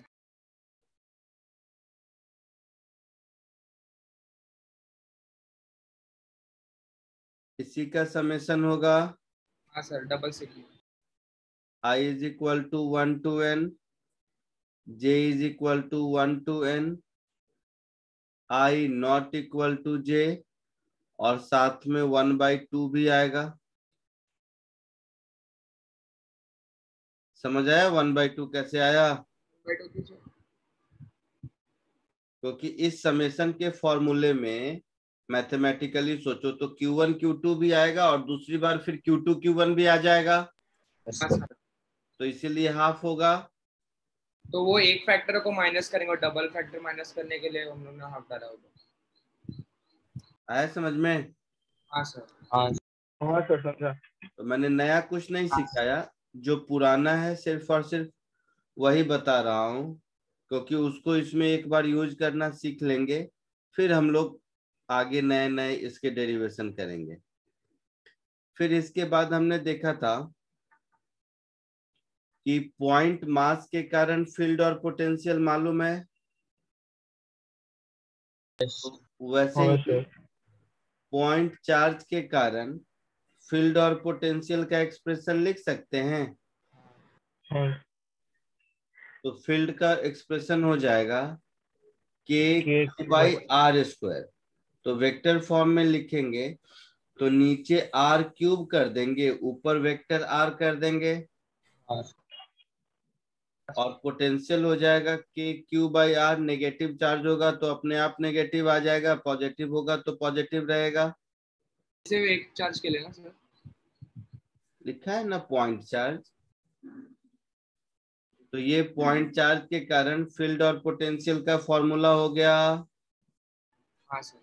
इसी का समेशन होगा हाँ sir, double sigma. I is equal to 1 to n, j is equal to 1 to n, I not equal to j, और साथ में 1/2 भी आएगा। समझ आया 1/2 कैसे आया? वेट होती है। क्योंकि इस समेशन के फॉर्मूले में मैथमेटिकली सोचो तो Q1 Q2 भी आएगा और दूसरी बार फिर Q2 Q1 भी आ जाएगा, हाँ सर। तो इसीलिए हाफ होगा। तो वो एक फैक्टर को माइनस करेंगे और डबल फैक्टर माइनस करने के लिए हम लोग ने हाफ डाला होगा। आया समझ में? हाँ सर। हाँ हाँ सर समझा। तो मैंने नया कुछ नहीं सिखाया, जो पुराना है सिर्फ और सिर्फ वही बता रहा हूँ, क्योंकि उसको इसमें एक बार यूज करना सीख लेंगे, फिर हम लोग आगे नए नए इसके डेरिवेशन करेंगे। फिर इसके बाद हमने देखा था कि पॉइंट मास के कारण फील्ड और पोटेंशियल मालूम है, तो वैसे हाँ ही सर। पॉइंट चार्ज के कारण फील्ड और पोटेंशियल का एक्सप्रेशन लिख सकते हैं। हाँ। तो फील्ड का एक्सप्रेशन हो जाएगा के K/r²। तो वेक्टर फॉर्म में लिखेंगे तो नीचे r³ कर देंगे, ऊपर वेक्टर r कर देंगे, हाँ और पोटेंशियल हो जाएगा KQ/r। नेगेटिव चार्ज होगा तो अपने आप नेगेटिव आ जाएगा, पॉजिटिव होगा तो पॉजिटिव रहेगा। सिर्फ एक चार्ज के लिए ना सर? लिखा है ना पॉइंट चार्ज। तो ये पॉइंट चार्ज के कारण फील्ड और पोटेंशियल का फॉर्मूला हो गया। हाँ सर।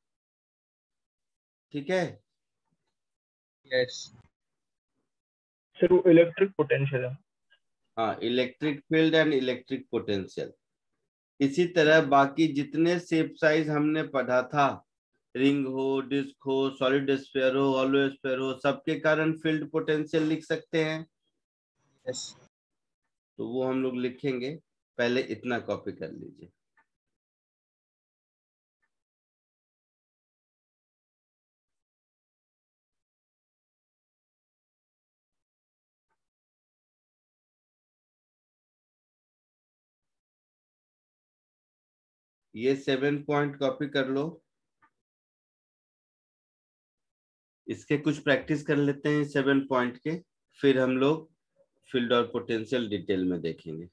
ठीक है? यस। सर वो इलेक्ट्रिक पोटेंशियल है। हाँ, electric field and electric potential. इसी तरह बाकी जितने शेप साइज हमने पढ़ा था, रिंग हो, डिस्क हो, सॉलिड स्फीयर हो, हॉलो स्फीयर हो, सबके कारण फील्ड पोटेंशियल लिख सकते हैं। यस। तो वो हम लोग लिखेंगे, पहले इतना कॉपी कर लीजिए। ये 7 पॉइंट कॉपी कर लो। इसके कुछ प्रैक्टिस कर लेते हैं 7 पॉइंट के, फिर हम लोग फील्ड और पोटेंशियल डिटेल में देखेंगे।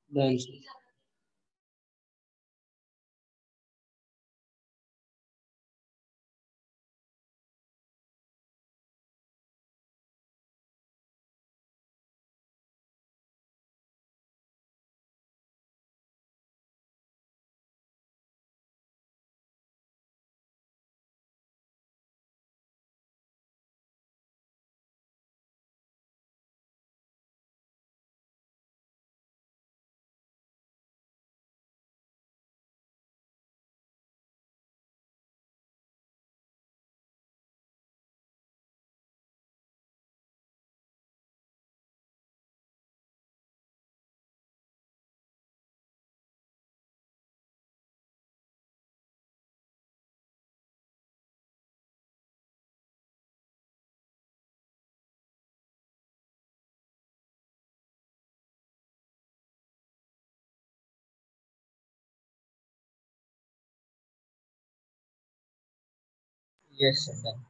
Done, sir. Yes, sir. Done.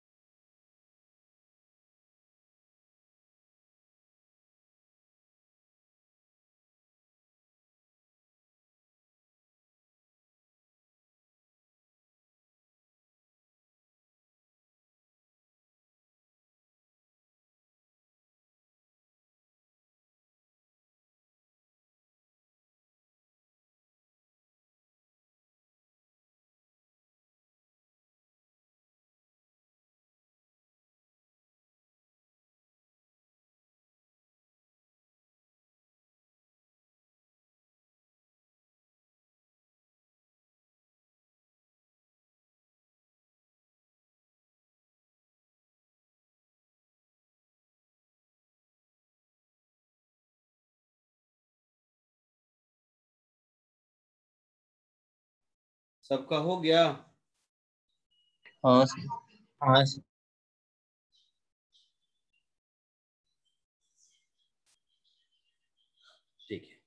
सबका हो गया? हाँ सर। हाँ सर. ठीक है.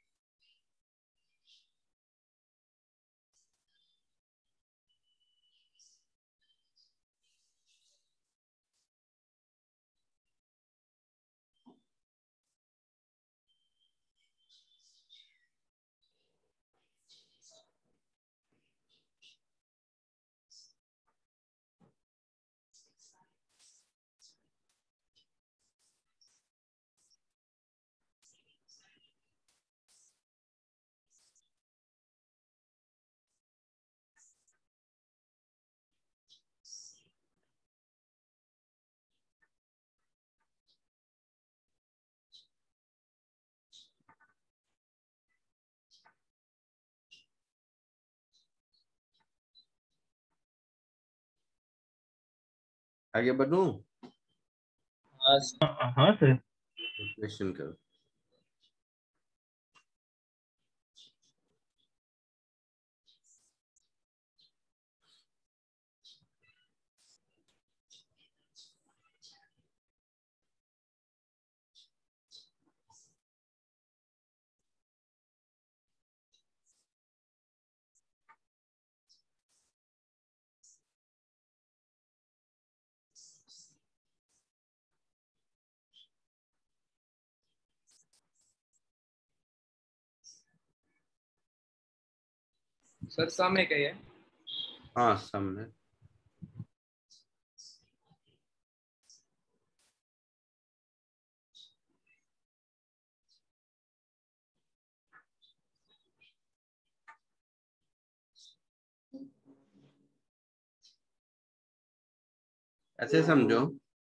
आगे बढ़ूं? हाँ सर. हाँ सर. क्वेश्चन करो. सर सम है क्या ये? हाँ, सम है. ऐसे समझो,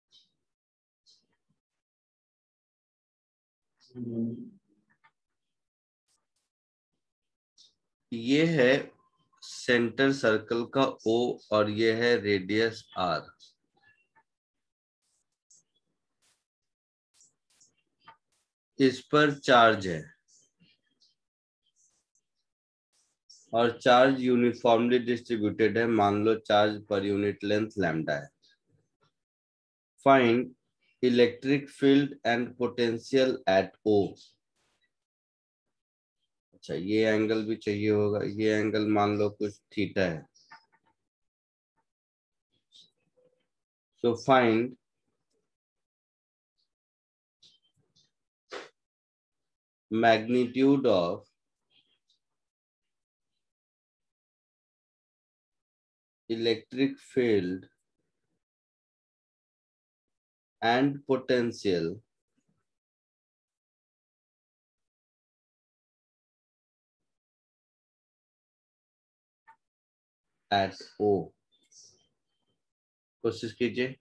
ये है सेंटर सर्कल का O और ये है रेडियस R. इस पर चार्ज है और चार्ज यूनिफॉर्मली डिस्ट्रीब्यूटेड है. मान लो charge per unit length lambda है. Find electric field and potential at O. अच्छा, ये एंगल भी चाहिए होगा. ये एंगल मान लो कुछ थीटा है. So find magnitude of electric field and potential at O. कोशिश कीजिए।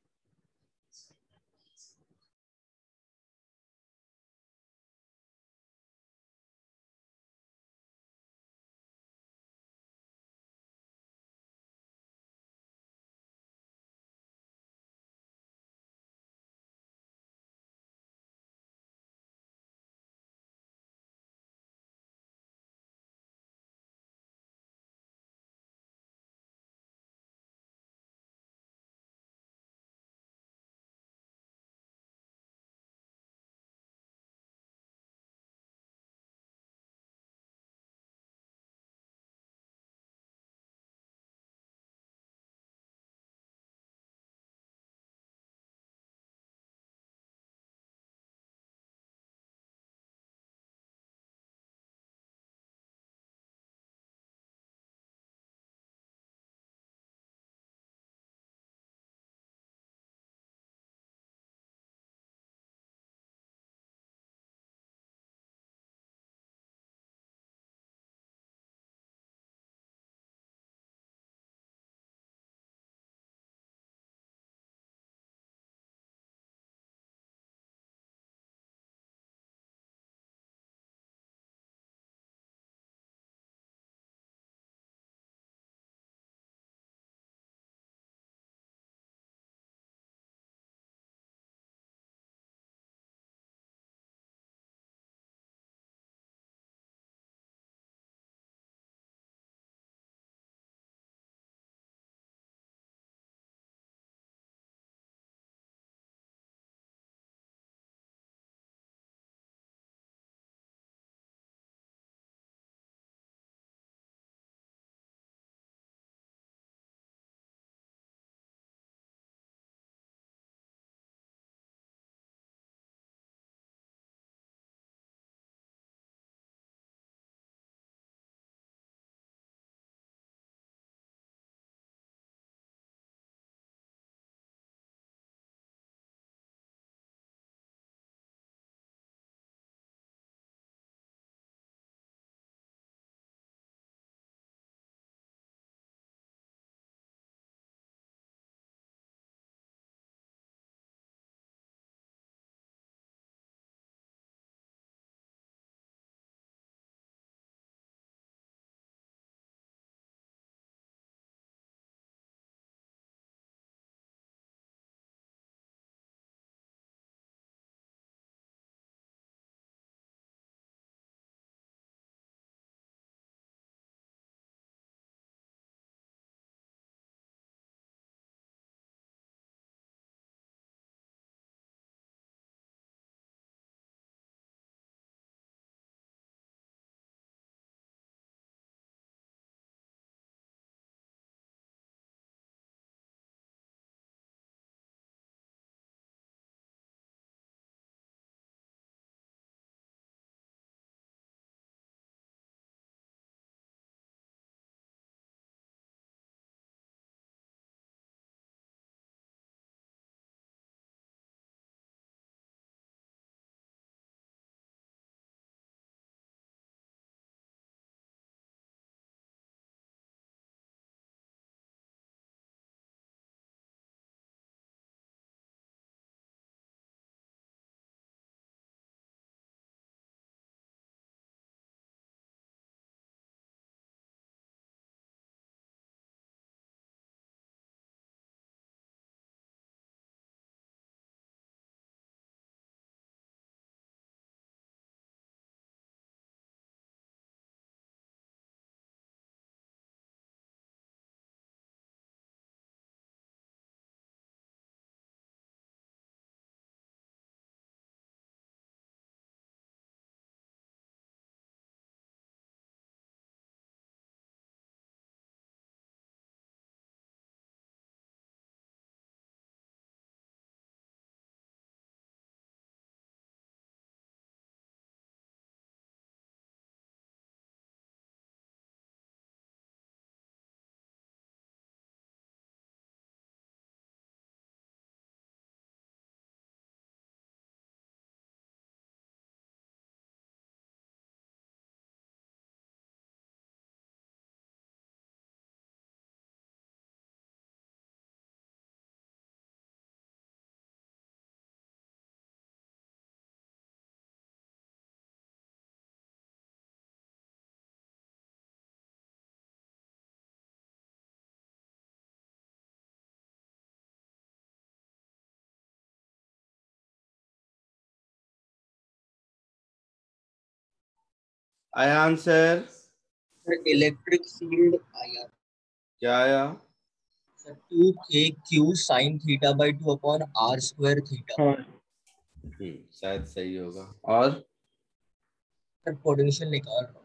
आया आंसर? सर इलेक्ट्रिक फील्ड आया क्या आया? Sir 2k sin theta by 2 upon r square theta. हाँ शायद सही होगा। और सर पोटेंशियल निकाल रहा हूँ।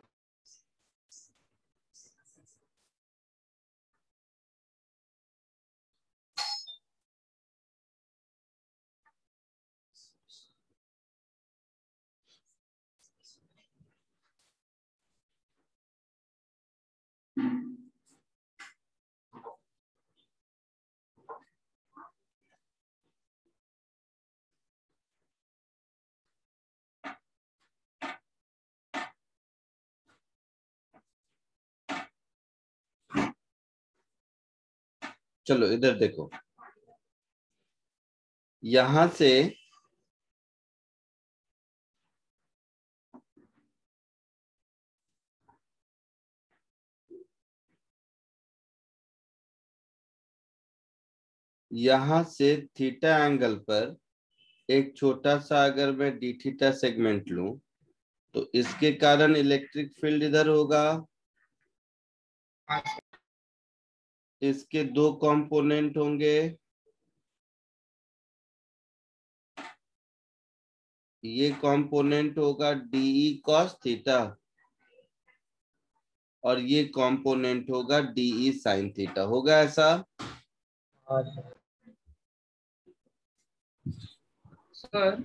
चलो इधर देखो, यहां से यहां से थीटा एंगल पर एक छोटा सा अगर मैं डी थीटा सेगमेंट लूं तो इसके कारण इलेक्ट्रिक फील्ड इधर होगा। हाँ इसके दो कंपोनेंट होंगे, ये कंपोनेंट होगा डीई कॉस थीटा और ये कंपोनेंट होगा डीई साइन थीटा। होगा ऐसा? हाँ सर।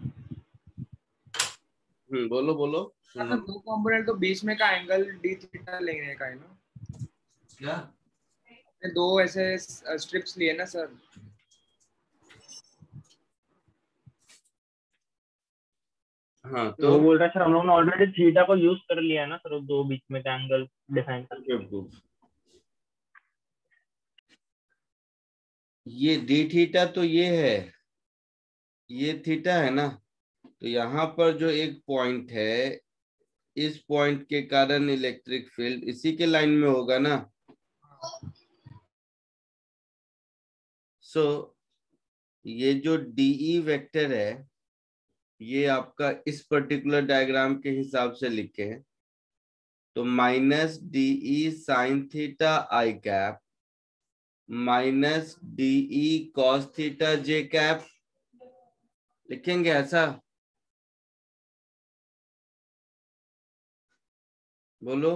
बोलो बोलो। तो दो कंपोनेंट तो बीच में का एंगल डी थीटा लेने का है ना। क्या? दो ऐसे स्ट्रिप्स लिए ना सर। हाँ तो वो बोल रहा है सर हम लोग ने ऑलरेडी थीटा को यूज कर लिया है ना सर, दो बीच में का एंगल डिफाइन करके। ये डी थीटा तो ये है, ये थीटा है ना, तो यहाँ पर जो एक पॉइंट है, इस पॉइंट के कारण इलेक्ट्रिक फील्ड इसी के लाइन में होगा ना। सो ये जो डीई वेक्टर है, ये आपका इस पर्टिकुलर डायग्राम के हिसाब से लिखे तो minus d E sine theta i cap minus d E cos theta j cap लिखेंगे ऐसा? बोलो।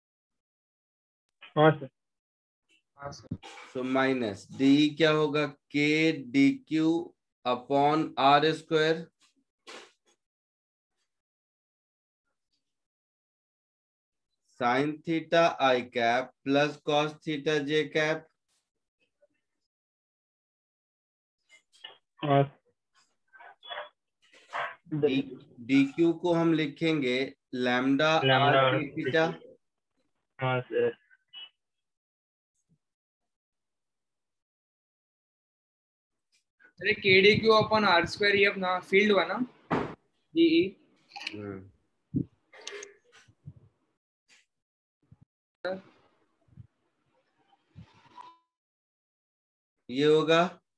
हाँ सर। हाँ सर। सो माइनस डी क्या होगा? K d q upon r square sine theta i cap plus cos theta j cap. हाँ d q को हम लिखेंगे lambda r lambda. K theta. हाँ सर। अरे k d q upon r square ये अपना फील्ड हुआ ना डीई। ये होगा।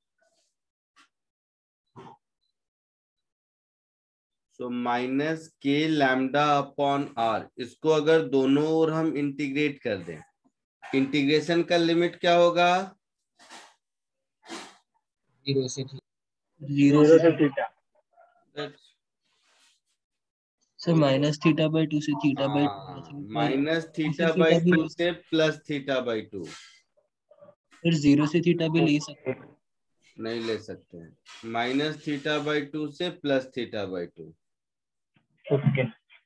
So minus k lambda upon r, इसको अगर दोनों ओर हम इंटीग्रेट कर दें, इंटीग्रेशन का लिमिट क्या होगा? 0 से थी। जीरो जीरो से से theta. Sir minus theta by 2 से थीटा बाई 2 माइनस थीटा फिर बाई थीटा भी 2 से प्लस थीटा बाई 2। फिर 0 से थीटा भी ले सकते हैं। नहीं ले सकते हैं। माइनस थीटा बाई 2 से प्लस थीटा बाई 2। ओके।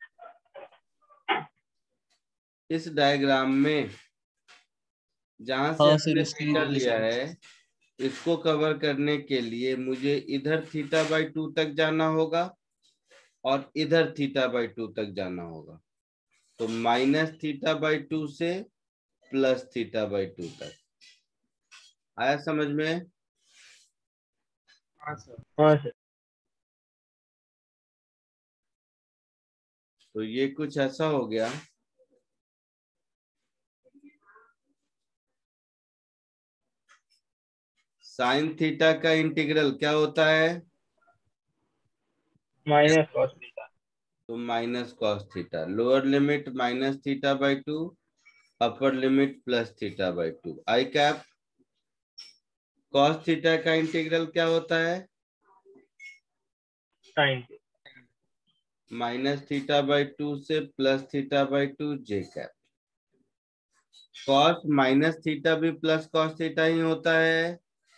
इस डायग्राम में जहां से हाँ सर हमने इसके थीटा लिए लिया है, इसको कवर करने के लिए मुझे इधर थीटा बाई 2 तक जाना होगा और इधर थीटा बाई 2 तक जाना होगा। तो माइनस थीटा बाई 2 से प्लस थीटा बाई 2 तक। आया समझ में? हाँ सर। हाँ सर। तो ये कुछ ऐसा हो गया। साइन थीटा का इंटीग्रल क्या होता है? Minus cos theta. तो minus cos theta, lower limit minus theta by 2, upper limit plus theta by 2। I cap cos theta का इंटीग्रल क्या होता है? साइन माइनस थीटा बाई 2 से plus theta by 2 j cap. Cos minus theta भी plus cos theta ही होता है,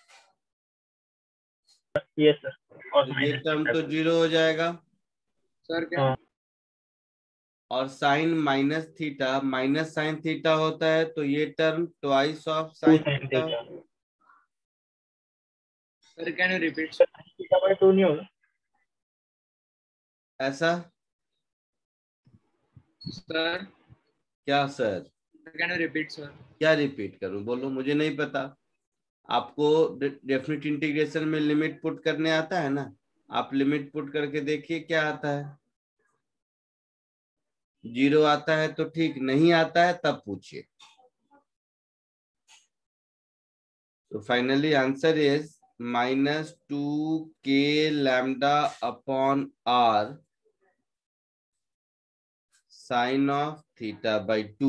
ये सर, और तो ये टर्म तो जीरो हो जाएगा। सर क्या? हाँ। और sine minus theta minus sine theta होता है, तो ये term twice of sine sine theta. Theta, sir can you repeat? Theta by 2 नहीं होगा? ऐसा सर क्या sir? Can you repeat sir? क्या रिपीट करूं, बोलो, मुझे नहीं पता। आपको डेफिनेट इंटीग्रेशन में लिमिट पुट करने आता है ना, आप लिमिट पुट करके देखिए क्या आता है। जीरो आता है तो ठीक, नहीं आता है तब पूछिए। तो finally answer is -2k lambda upon r sine of theta by 2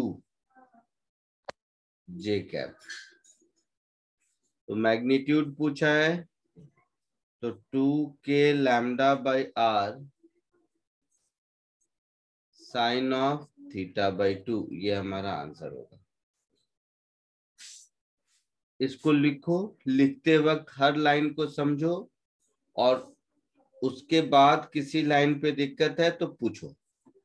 j cap. तो मैग्नीट्यूड पूछा है, तो 2k lambda by r sine of theta by 2, ये हमारा आंसर होगा। इसको लिखो, लिखते वक्त हर लाइन को समझो, और उसके बाद किसी लाइन पे दिक्कत है तो पूछो।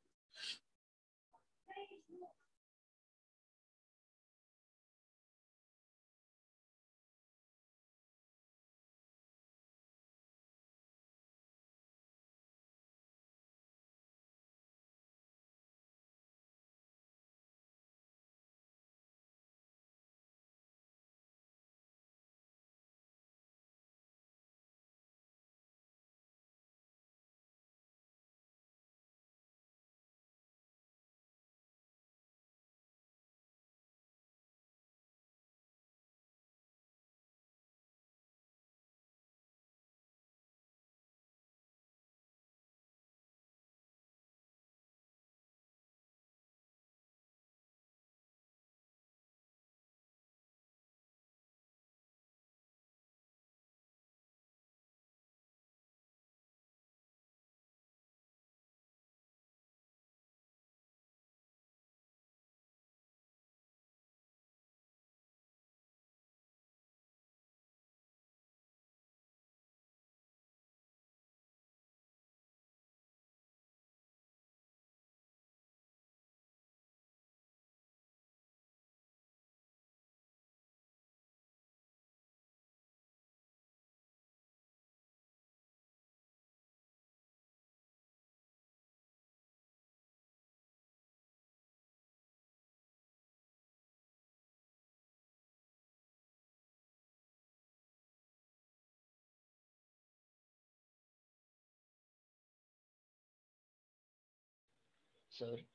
सर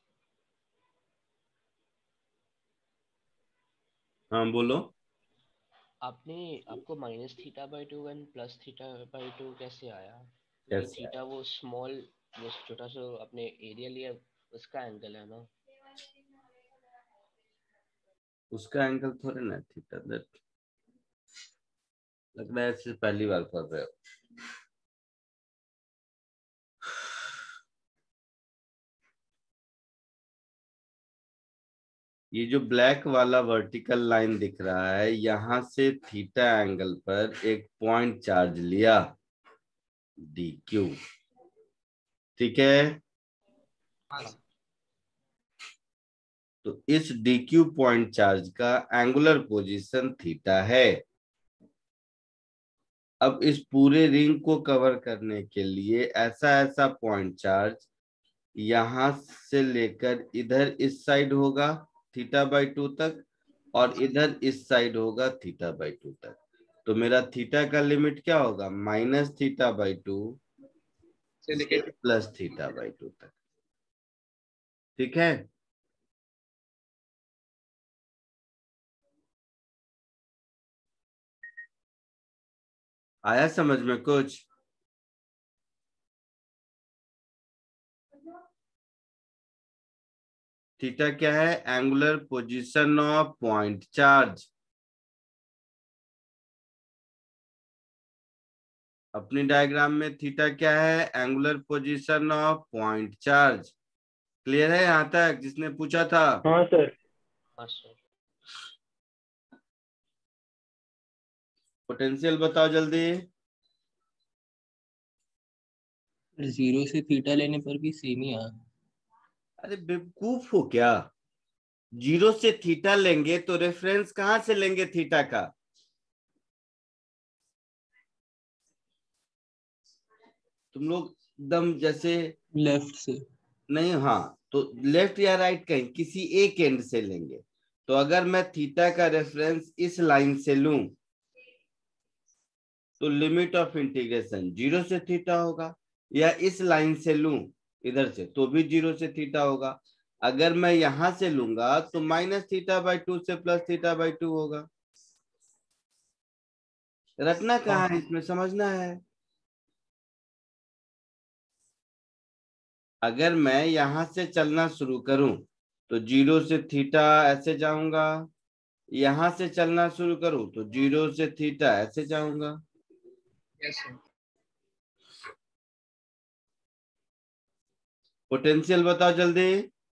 हाँ बोलो। आपको minus theta by 2 and plus theta by 2 कैसे आया? क्योंकि कैसे थीटा वो स्मॉल, वो छोटा सा अपने एरिया लिया, उसका एंगल है ना। उसका एंगल थोड़े ना थीटा, दैट लग रहा है सिर्फ पहली बार पढ़ रहे हो। ये जो ब्लैक वाला वर्टिकल लाइन दिख रहा है, यहां से थीटा एंगल पर एक पॉइंट चार्ज लिया DQ, ठीक है। हाँ तो इस DQ पॉइंट चार्ज का एंगुलर पोजीशन थीटा है। अब इस पूरे रिंग को कवर करने के लिए ऐसा ऐसा पॉइंट चार्ज यहां से लेकर इधर इस साइड होगा थीटा बाई 2 तक, और इधर इस साइड होगा थीटा बाई 2 तक। तो मेरा थीटा का लिमिट क्या होगा? माइनस थीटा बाई 2 से से लेके प्लस थीटा बाई 2 तक, ठीक है। आया समझ में कुछ? थीटा क्या है? Angular position of point charge. अपनी डायग्राम में थीटा क्या है? Angular position of point charge. Clear है यहां तक जिसने पूछा था? हाँ सर। हाँ सर। पोटेंशियल बताओ जल्दी। 0 से थीटा लेने पर भी सेम ही आ। अरे बेवकूफ हो क्या? 0 से थीटा लेंगे तो रेफरेंस कहां से लेंगे थीटा का? तुम लोग एकदम जैसे लेफ्ट से। नहीं, हाँ तो लेफ्ट या राइट कहीं किसी एक एंड से लेंगे। तो अगर मैं थीटा का रेफरेंस इस लाइन से लूं तो लिमिट ऑफ इंटीग्रेशन 0 से थीटा होगा, या इस लाइन से लूं इधर से तो भी 0 से थीटा होगा। अगर मैं यहां से लूंगा तो -θ/2 से +θ/2 होगा। रटना कहाँ है इसमें, समझना है। अगर मैं यहां से चलना शुरू करूं तो 0 से थीटा ऐसे जाऊंगा, यहां से चलना शुरू करूं तो 0 से थीटा ऐसे जाऊंगा। Yes sir. पोटेंशियल बताओ जल्दी।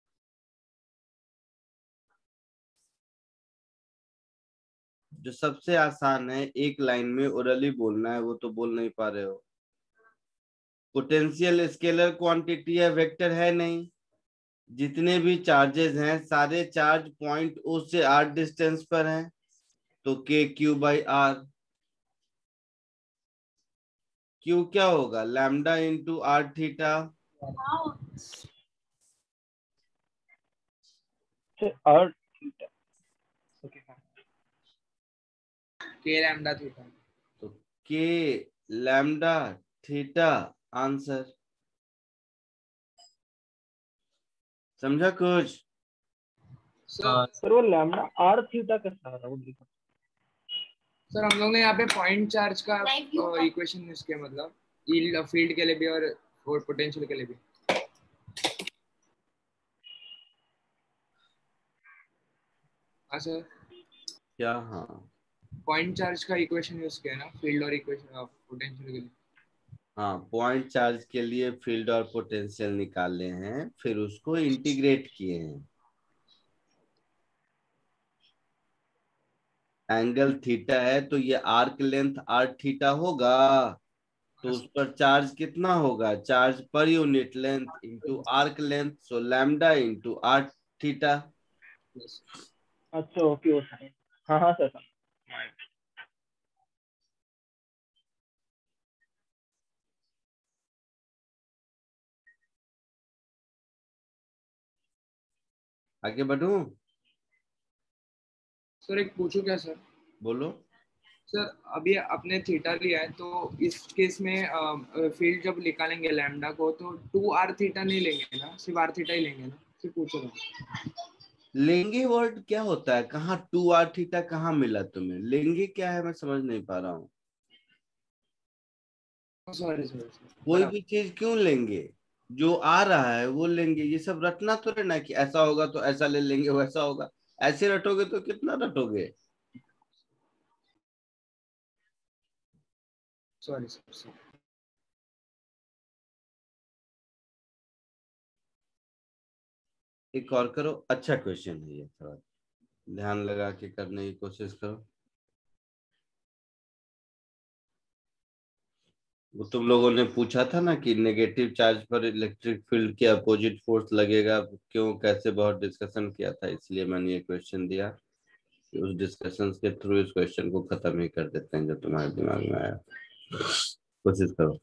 जो सबसे आसान है एक लाइन में ओरली बोलना है, वो तो बोल नहीं पा रहे हो। पोटेंशियल स्केलर क्वांटिटी है, वेक्टर है नहीं। जितने भी चार्जेस हैं सारे चार्ज पॉइंट ओ से आर डिस्टेंस पर हैं, तो KQ/R। क्यू क्या होगा? Lambda into r theta. और ओके हाँ। K lambda theta. तो के लैम्डा थीटा आंसर। समझा कुछ? हाँ सर वो लैम्डा आर थीटा कैसा आ रहा है वो देखो। सर हम लोग ने यहाँ पे पॉइंट चार्ज का इक्वेशन यूज किया, मतलब यील्ड फील्ड के लिए भी और पोटेंशियल के लिए भी। हाँ सर। क्या? हाँ पॉइंट चार्ज का इक्वेशन यूज किया ना, फील्ड और इक्वेशन पोटेंशियल के लिए। हाँ, पॉइंट चार्ज के लिए फील्ड और पोटेंशियल निकाले हैं, फिर उसको इंटीग्रेट किए हैं। एंगल थीटा है तो ये आर्क लेंथ आर थीटा होगा, तो उस पर चार्ज कितना होगा? Charge per unit length into arc length, so lambda into r theta. Yes. अच्छा ओके वो साइन। हाँ हाँ सर। आगे बढ़ूं? सर एक पूछूं क्या सर? बोलो। सर अभी आपने थीटा लिया है तो इस केस में फील्ड जब निकालेंगे लैम्डा को तो 2r थीटा नहीं लेंगे ना, सिर्फ r थीटा ही लेंगे ना? सिर्फ पूछ रहा हूँ। लेंगे वर्ड क्या होता है? कहाँ 2r थीटा कहाँ मिला तुम्हें? लेंगे क्या है, मैं समझ नहीं पा रहा हूँ। सॉरी सॉरी कोई भी चीज क्यों लेंगे? जो आ रहा है वो लेंगे। ये सब रटना तो रहना कि ऐसा होगा तो ऐसा ले लेंगे, वैसा होगा। ऐसे रटोगे तो कितना रटोगे? Sorry sir. एक और करो, अच्छा क्वेश्चन है ये, थोड़ा ध्यान लगा के करने की कोशिश करो। वो तुम लोगों ने पूछा था ना कि नेगेटिव चार्ज पर इलेक्ट्रिक फील्ड के अपोजिट फोर्स लगेगा, क्यों कैसे, बहुत डिस्कशन किया था, इसलिए मैंने ये क्वेश्चन दिया कि उस डिस्कशन के थ्रू इस क्वेश्चन को खत्म ही कर देते हैं जो तुम्हारे दिमाग में आया। कोशिश करो।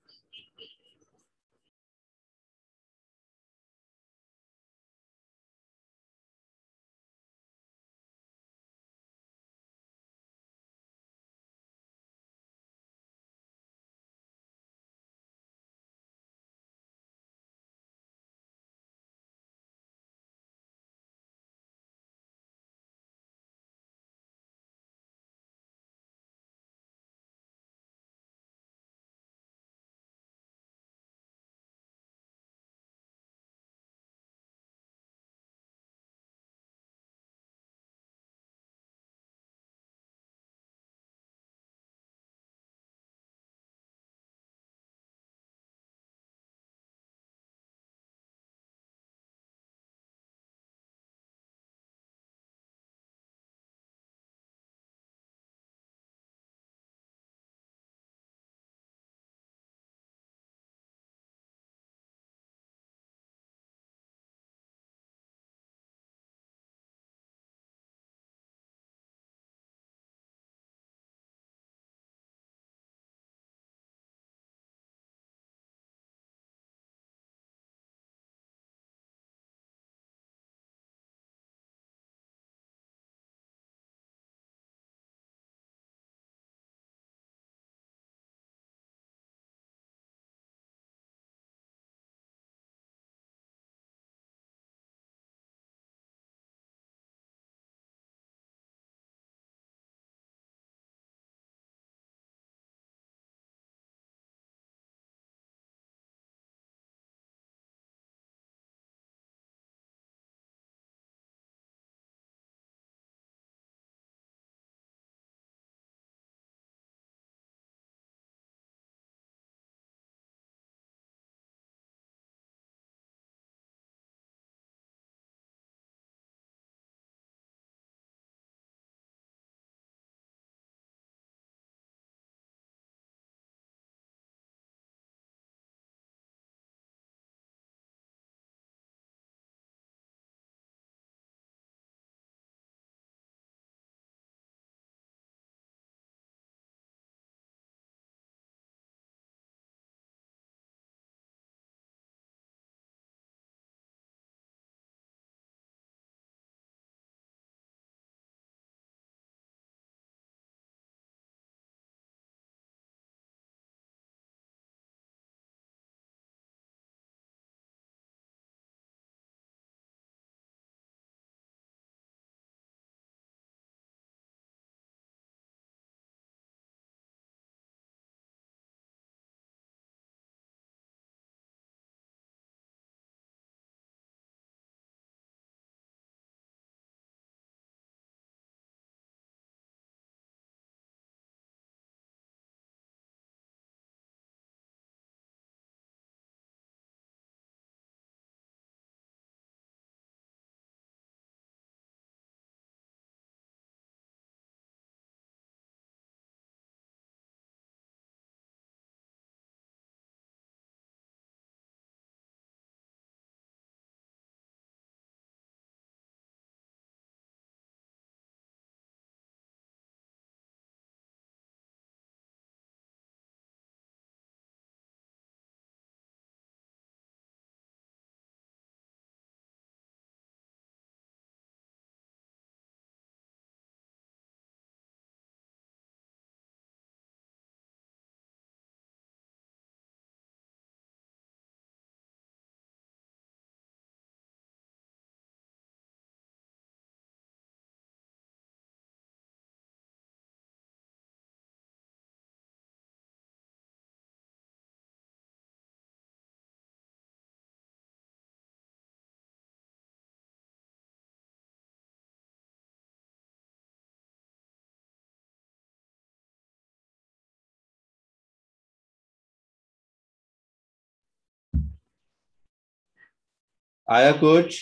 आया कुछ?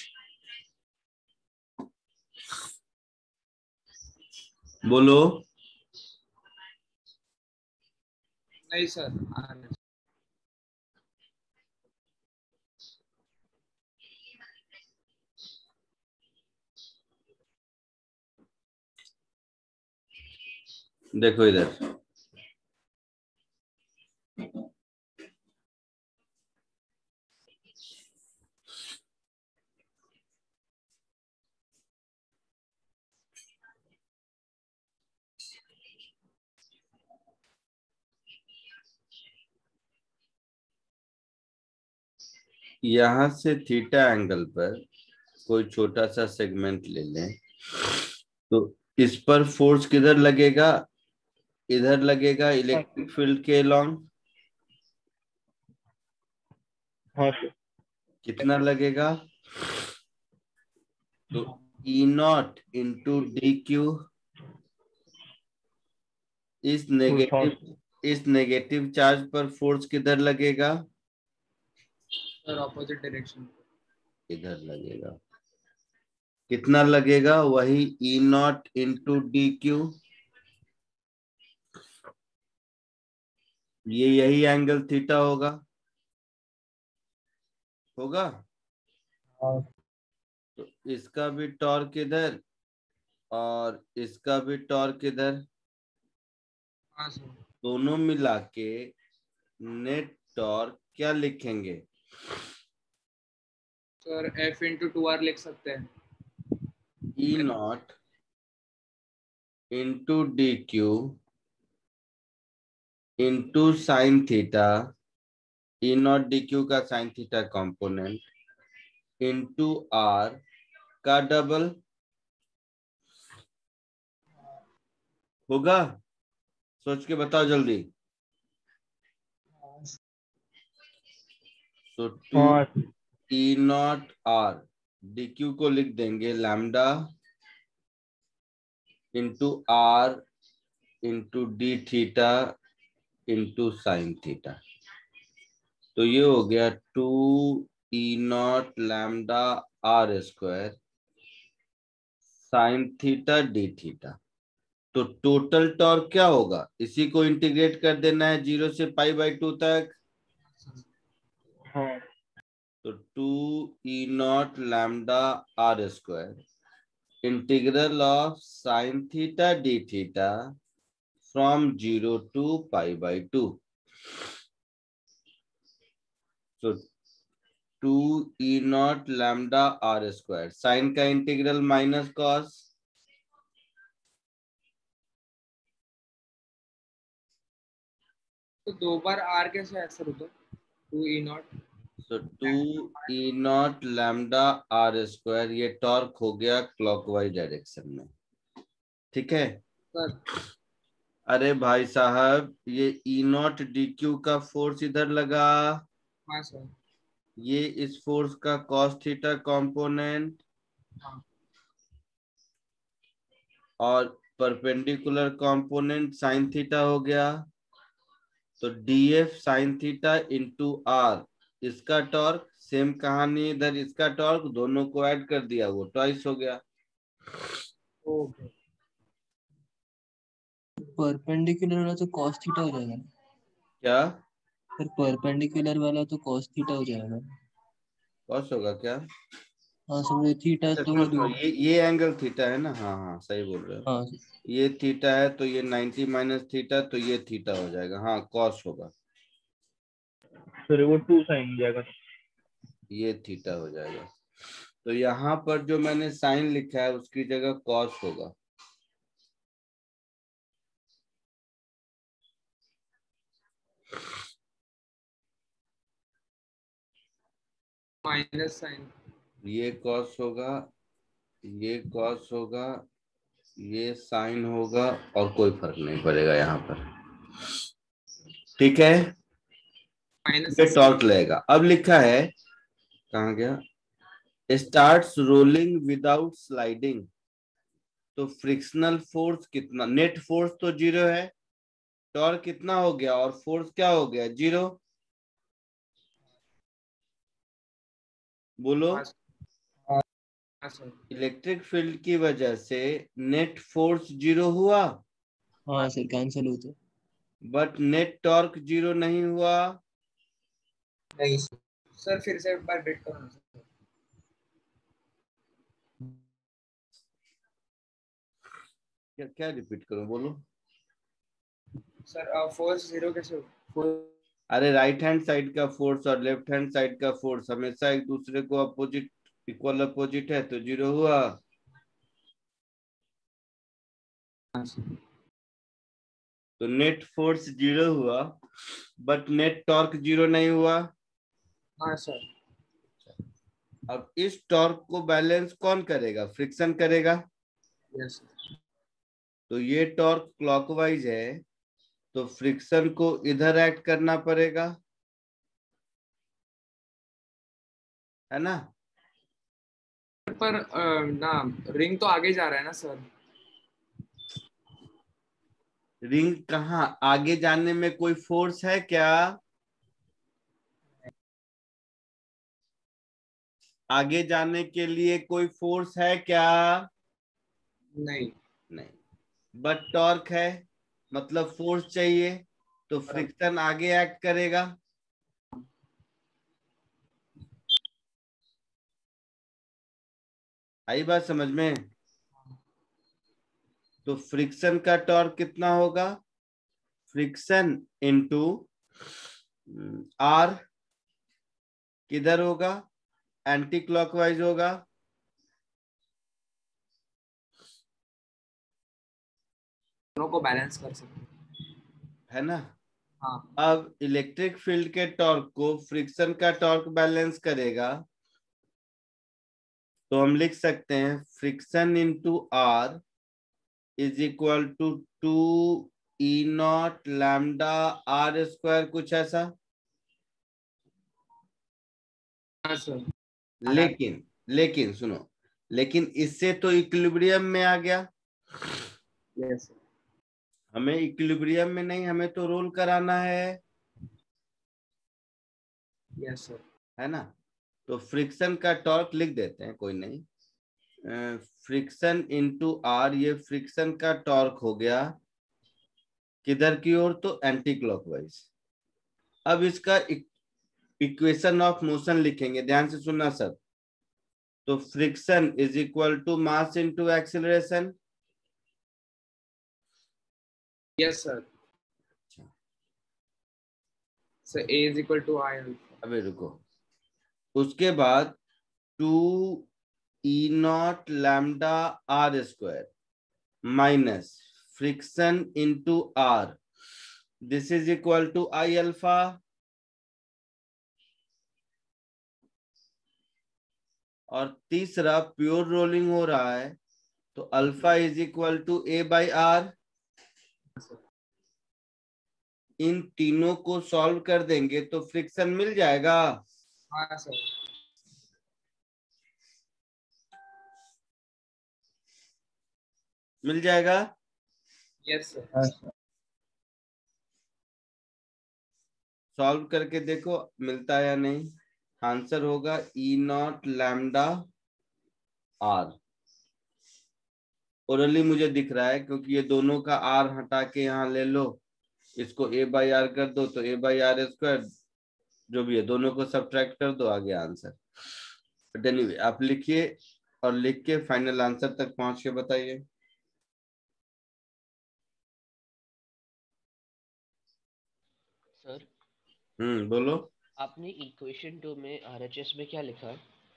बोलो। नहीं सर। देखो इधर, यहां से थीटा एंगल पर कोई छोटा सा सेगमेंट ले लें, तो इस पर फोर्स किधर लगेगा? इधर लगेगा, इलेक्ट्रिक फील्ड के लॉन्ग। हाँ सर। कितना लगेगा? तो E naught into d q, इस नेगेटिव चार्ज पर फोर्स किधर लगेगा? Sir opposite direction. इधर लगेगा। कितना लगेगा? वही E naught into d q. ये यही एंगल थीटा होगा। होगा। तो इसका भी टॉर्क इधर और इसका भी टॉर्क इधर, हाँ सर। दोनों मिला के नेट टॉर्क क्या लिखेंगे? सर F×2R लिख सकते हैं। E naught into d q into sine theta, E naught d q का sine theta component, into r का डबल। होगा? सोच के बताओ जल्दी। तो टू हाँ E naught r, d q को लिख देंगे lambda into r into d theta into sine theta. तो ये हो गया 2E0 lambda r square sine theta d theta. तो टोटल टॉर्क क्या होगा? इसी को इंटीग्रेट कर देना है 0 से π/2 तक। हाँ। तो 2E0 lambda r square integral of sine theta d theta from 0 to π/2। तो 2E0 lambda r square, sine का इंटीग्रल माइनस कॉस, तो 2 बार R कैसे है सर उधर? 2E0। तो 2E0 लैम्डा आर स्क्वायर, ये टॉर्क हो गया क्लॉकवाइज डायरेक्शन में। ठीक है। सर अरे भाई साहब, ये E0 DQ का फोर्स इधर लगा, हाँ सर। ये इस फोर्स का कॉस थीटा कॉम्पोनेंट, हाँ और परपेंडिकुलर कंपोनेंट साइन थीटा हो गया। तो DF sine theta into r, इसका टॉर्क सेम कहानी, इधर इसका टॉर्क, दोनों को ऐड कर दिया, वो ट्वाइस हो गया। ओके। परपेंडिकुलर वाला तो cos थीटा हो जाएगा ना? क्या फिर परपेंडिकुलर वाला तो cos थीटा हो जाएगा। कॉस होगा क्या? हाँ सर, वो थीटा अच्छा तो सुनो वो सुनो, ये एंगल थीटा है ना? हाँ हाँ सही बोल रहे हो। हाँ ये थीटा है तो ये 90 माइनस थीटा, तो ये थीटा हो जाएगा। हाँ कॉस होगा, सर वो 2 साइन जाएगा। ये थीटा हो जाएगा। तो यहाँ पर जो मैंने साइन लिखा है उसकी जगह कॉस होगा। Minus sign. ये कॉस होगा, ये कॉस होगा, ये साइन होगा, और कोई फर्क नहीं पड़ेगा यहाँ पर। ठीक है। माइनस ये टॉर्क लगेगा। अब लिखा है, कहाँ गया, स्टार्ट्स रोलिंग विदाउट स्लाइडिंग। तो फ्रिक्शनल फोर्स कितना? नेट फोर्स तो 0 है, टॉर्क कितना हो गया, और फोर्स क्या हो गया? 0। बोलो। हाँ सर। इलेक्ट्रिक फील्ड की वजह से नेट फोर्स 0 हुआ, हाँ सर कैंसिल होते। बट नेट टॉर्क 0 नहीं हुआ। नहीं सर। सर फिर से एक बार बिट करो ना सर। क्या क्या रिपीट करूं, बोलो। सर फोर्स 0 कैसे हो? अरे राइट हैंड साइड का फोर्स और लेफ्ट हैंड साइड का फोर्स हमेशा एक दूसरे को अपोजिट, इक्वल अपोजिट है, तो 0 हुआ। तो नेट फोर्स 0 हुआ, बट नेट टॉर्क 0 नहीं हुआ। हाँ सर। अब इस टॉर्क को बैलेंस कौन करेगा? फ्रिक्शन करेगा। Yes sir. तो ये टॉर्क क्लॉकवाइज है, तो फ्रिक्शन को इधर एक्ट करना पड़ेगा, है ना। पर ना रिंग तो आगे जा रहा है ना सर। रिंग कहाँ आगे जाने में कोई फोर्स है क्या? आगे जाने के लिए कोई फोर्स है क्या? नहीं। नहीं, बट टॉर्क है, मतलब फोर्स चाहिए, तो फ्रिक्शन आगे एक्ट करेगा। आई बात समझ में? तो फ्रिक्शन का टॉर्क कितना होगा? फ्रिक्शन इनटू आर, किधर होगा? एंटी क्लॉकवाइज होगा। दोनों को बैलेंस कर सकते हैं। है ना। हाँ। अब इलेक्ट्रिक फील्ड के टॉर्क को फ्रिक्शन का टॉर्क बैलेंस करेगा, तो हम लिख सकते हैं friction into r is equal to 2 E0 lambda r square, कुछ ऐसा। हाँ सर। लेकिन लेकिन सुनो, लेकिन इससे तो इक्विलिब्रियम में आ गया। Yes sir. हमें इक्विलिब्रियम में नहीं, हमें तो रोल कराना है यस सर। है ना। तो फ्रिक्शन का टॉर्क लिख देते हैं, कोई नहीं। फ्रिक्शन इंटू आर, ये फ्रिक्शन का टॉर्क हो गया किधर की ओर? तो एंटी क्लॉकवाइज। अब इसका इक्वेशन ऑफ मोशन लिखेंगे, ध्यान से सुनना सब। तो friction is equal to mass into acceleration. Yes sir. Sir A is equal to I alpha. अबे रुको, उसके बाद 2 E0 lambda r square minus friction into r, this is equal to I alpha. और तीसरा प्योर रोलिंग हो रहा है, तो alpha is equal to a by r. इन तीनों को सॉल्व कर देंगे तो फ्रिक्शन मिल जाएगा। हाँ सर। मिल जाएगा। Yes sir. हाँ सर। सॉल्व करके देखो मिलता है या नहीं। आंसर होगा E0 लैम्डा आर। ओरली मुझे दिख रहा है, क्योंकि ये दोनों का आर हटा के यहाँ ले लो, इसको ए बाई आर कर दो, तो ए बाई आर स्क्वायर जो भी है, दोनों को सब्ट्रैक्ट कर दो, आ गया आंसर। बट एनीवे आप लिखिए, और लिख के फाइनल आंसर तक पहुंच के बताइए। सर बोलो। आपने इक्वेशन 2 में आरएचएस में क्या लिखा है?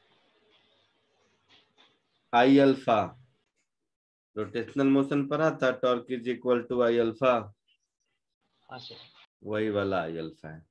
आई अल्फा, रोटेशनल मोशन पढ़ा था, torque is equal to I alpha, हाँ सर। वही वाला आई अल्फा है।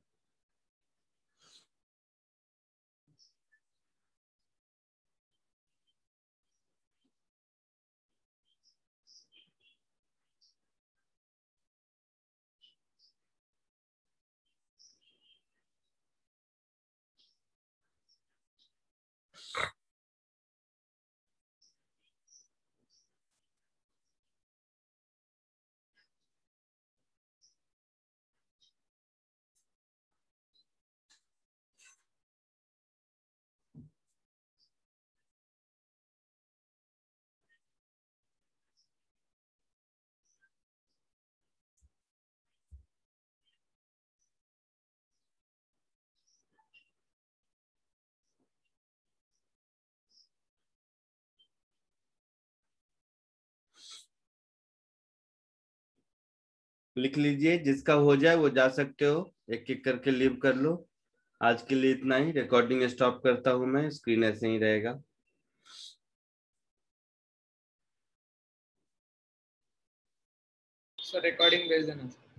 लिख लीजिए, जिसका हो जाए वो जा सकते हो, एक एक करके लीव कर लो। आज के लिए इतना ही, रिकॉर्डिंग स्टॉप करता हूं मैं, स्क्रीन ऐसे ही रहेगा। सर रिकॉर्डिंग भेज देना सर।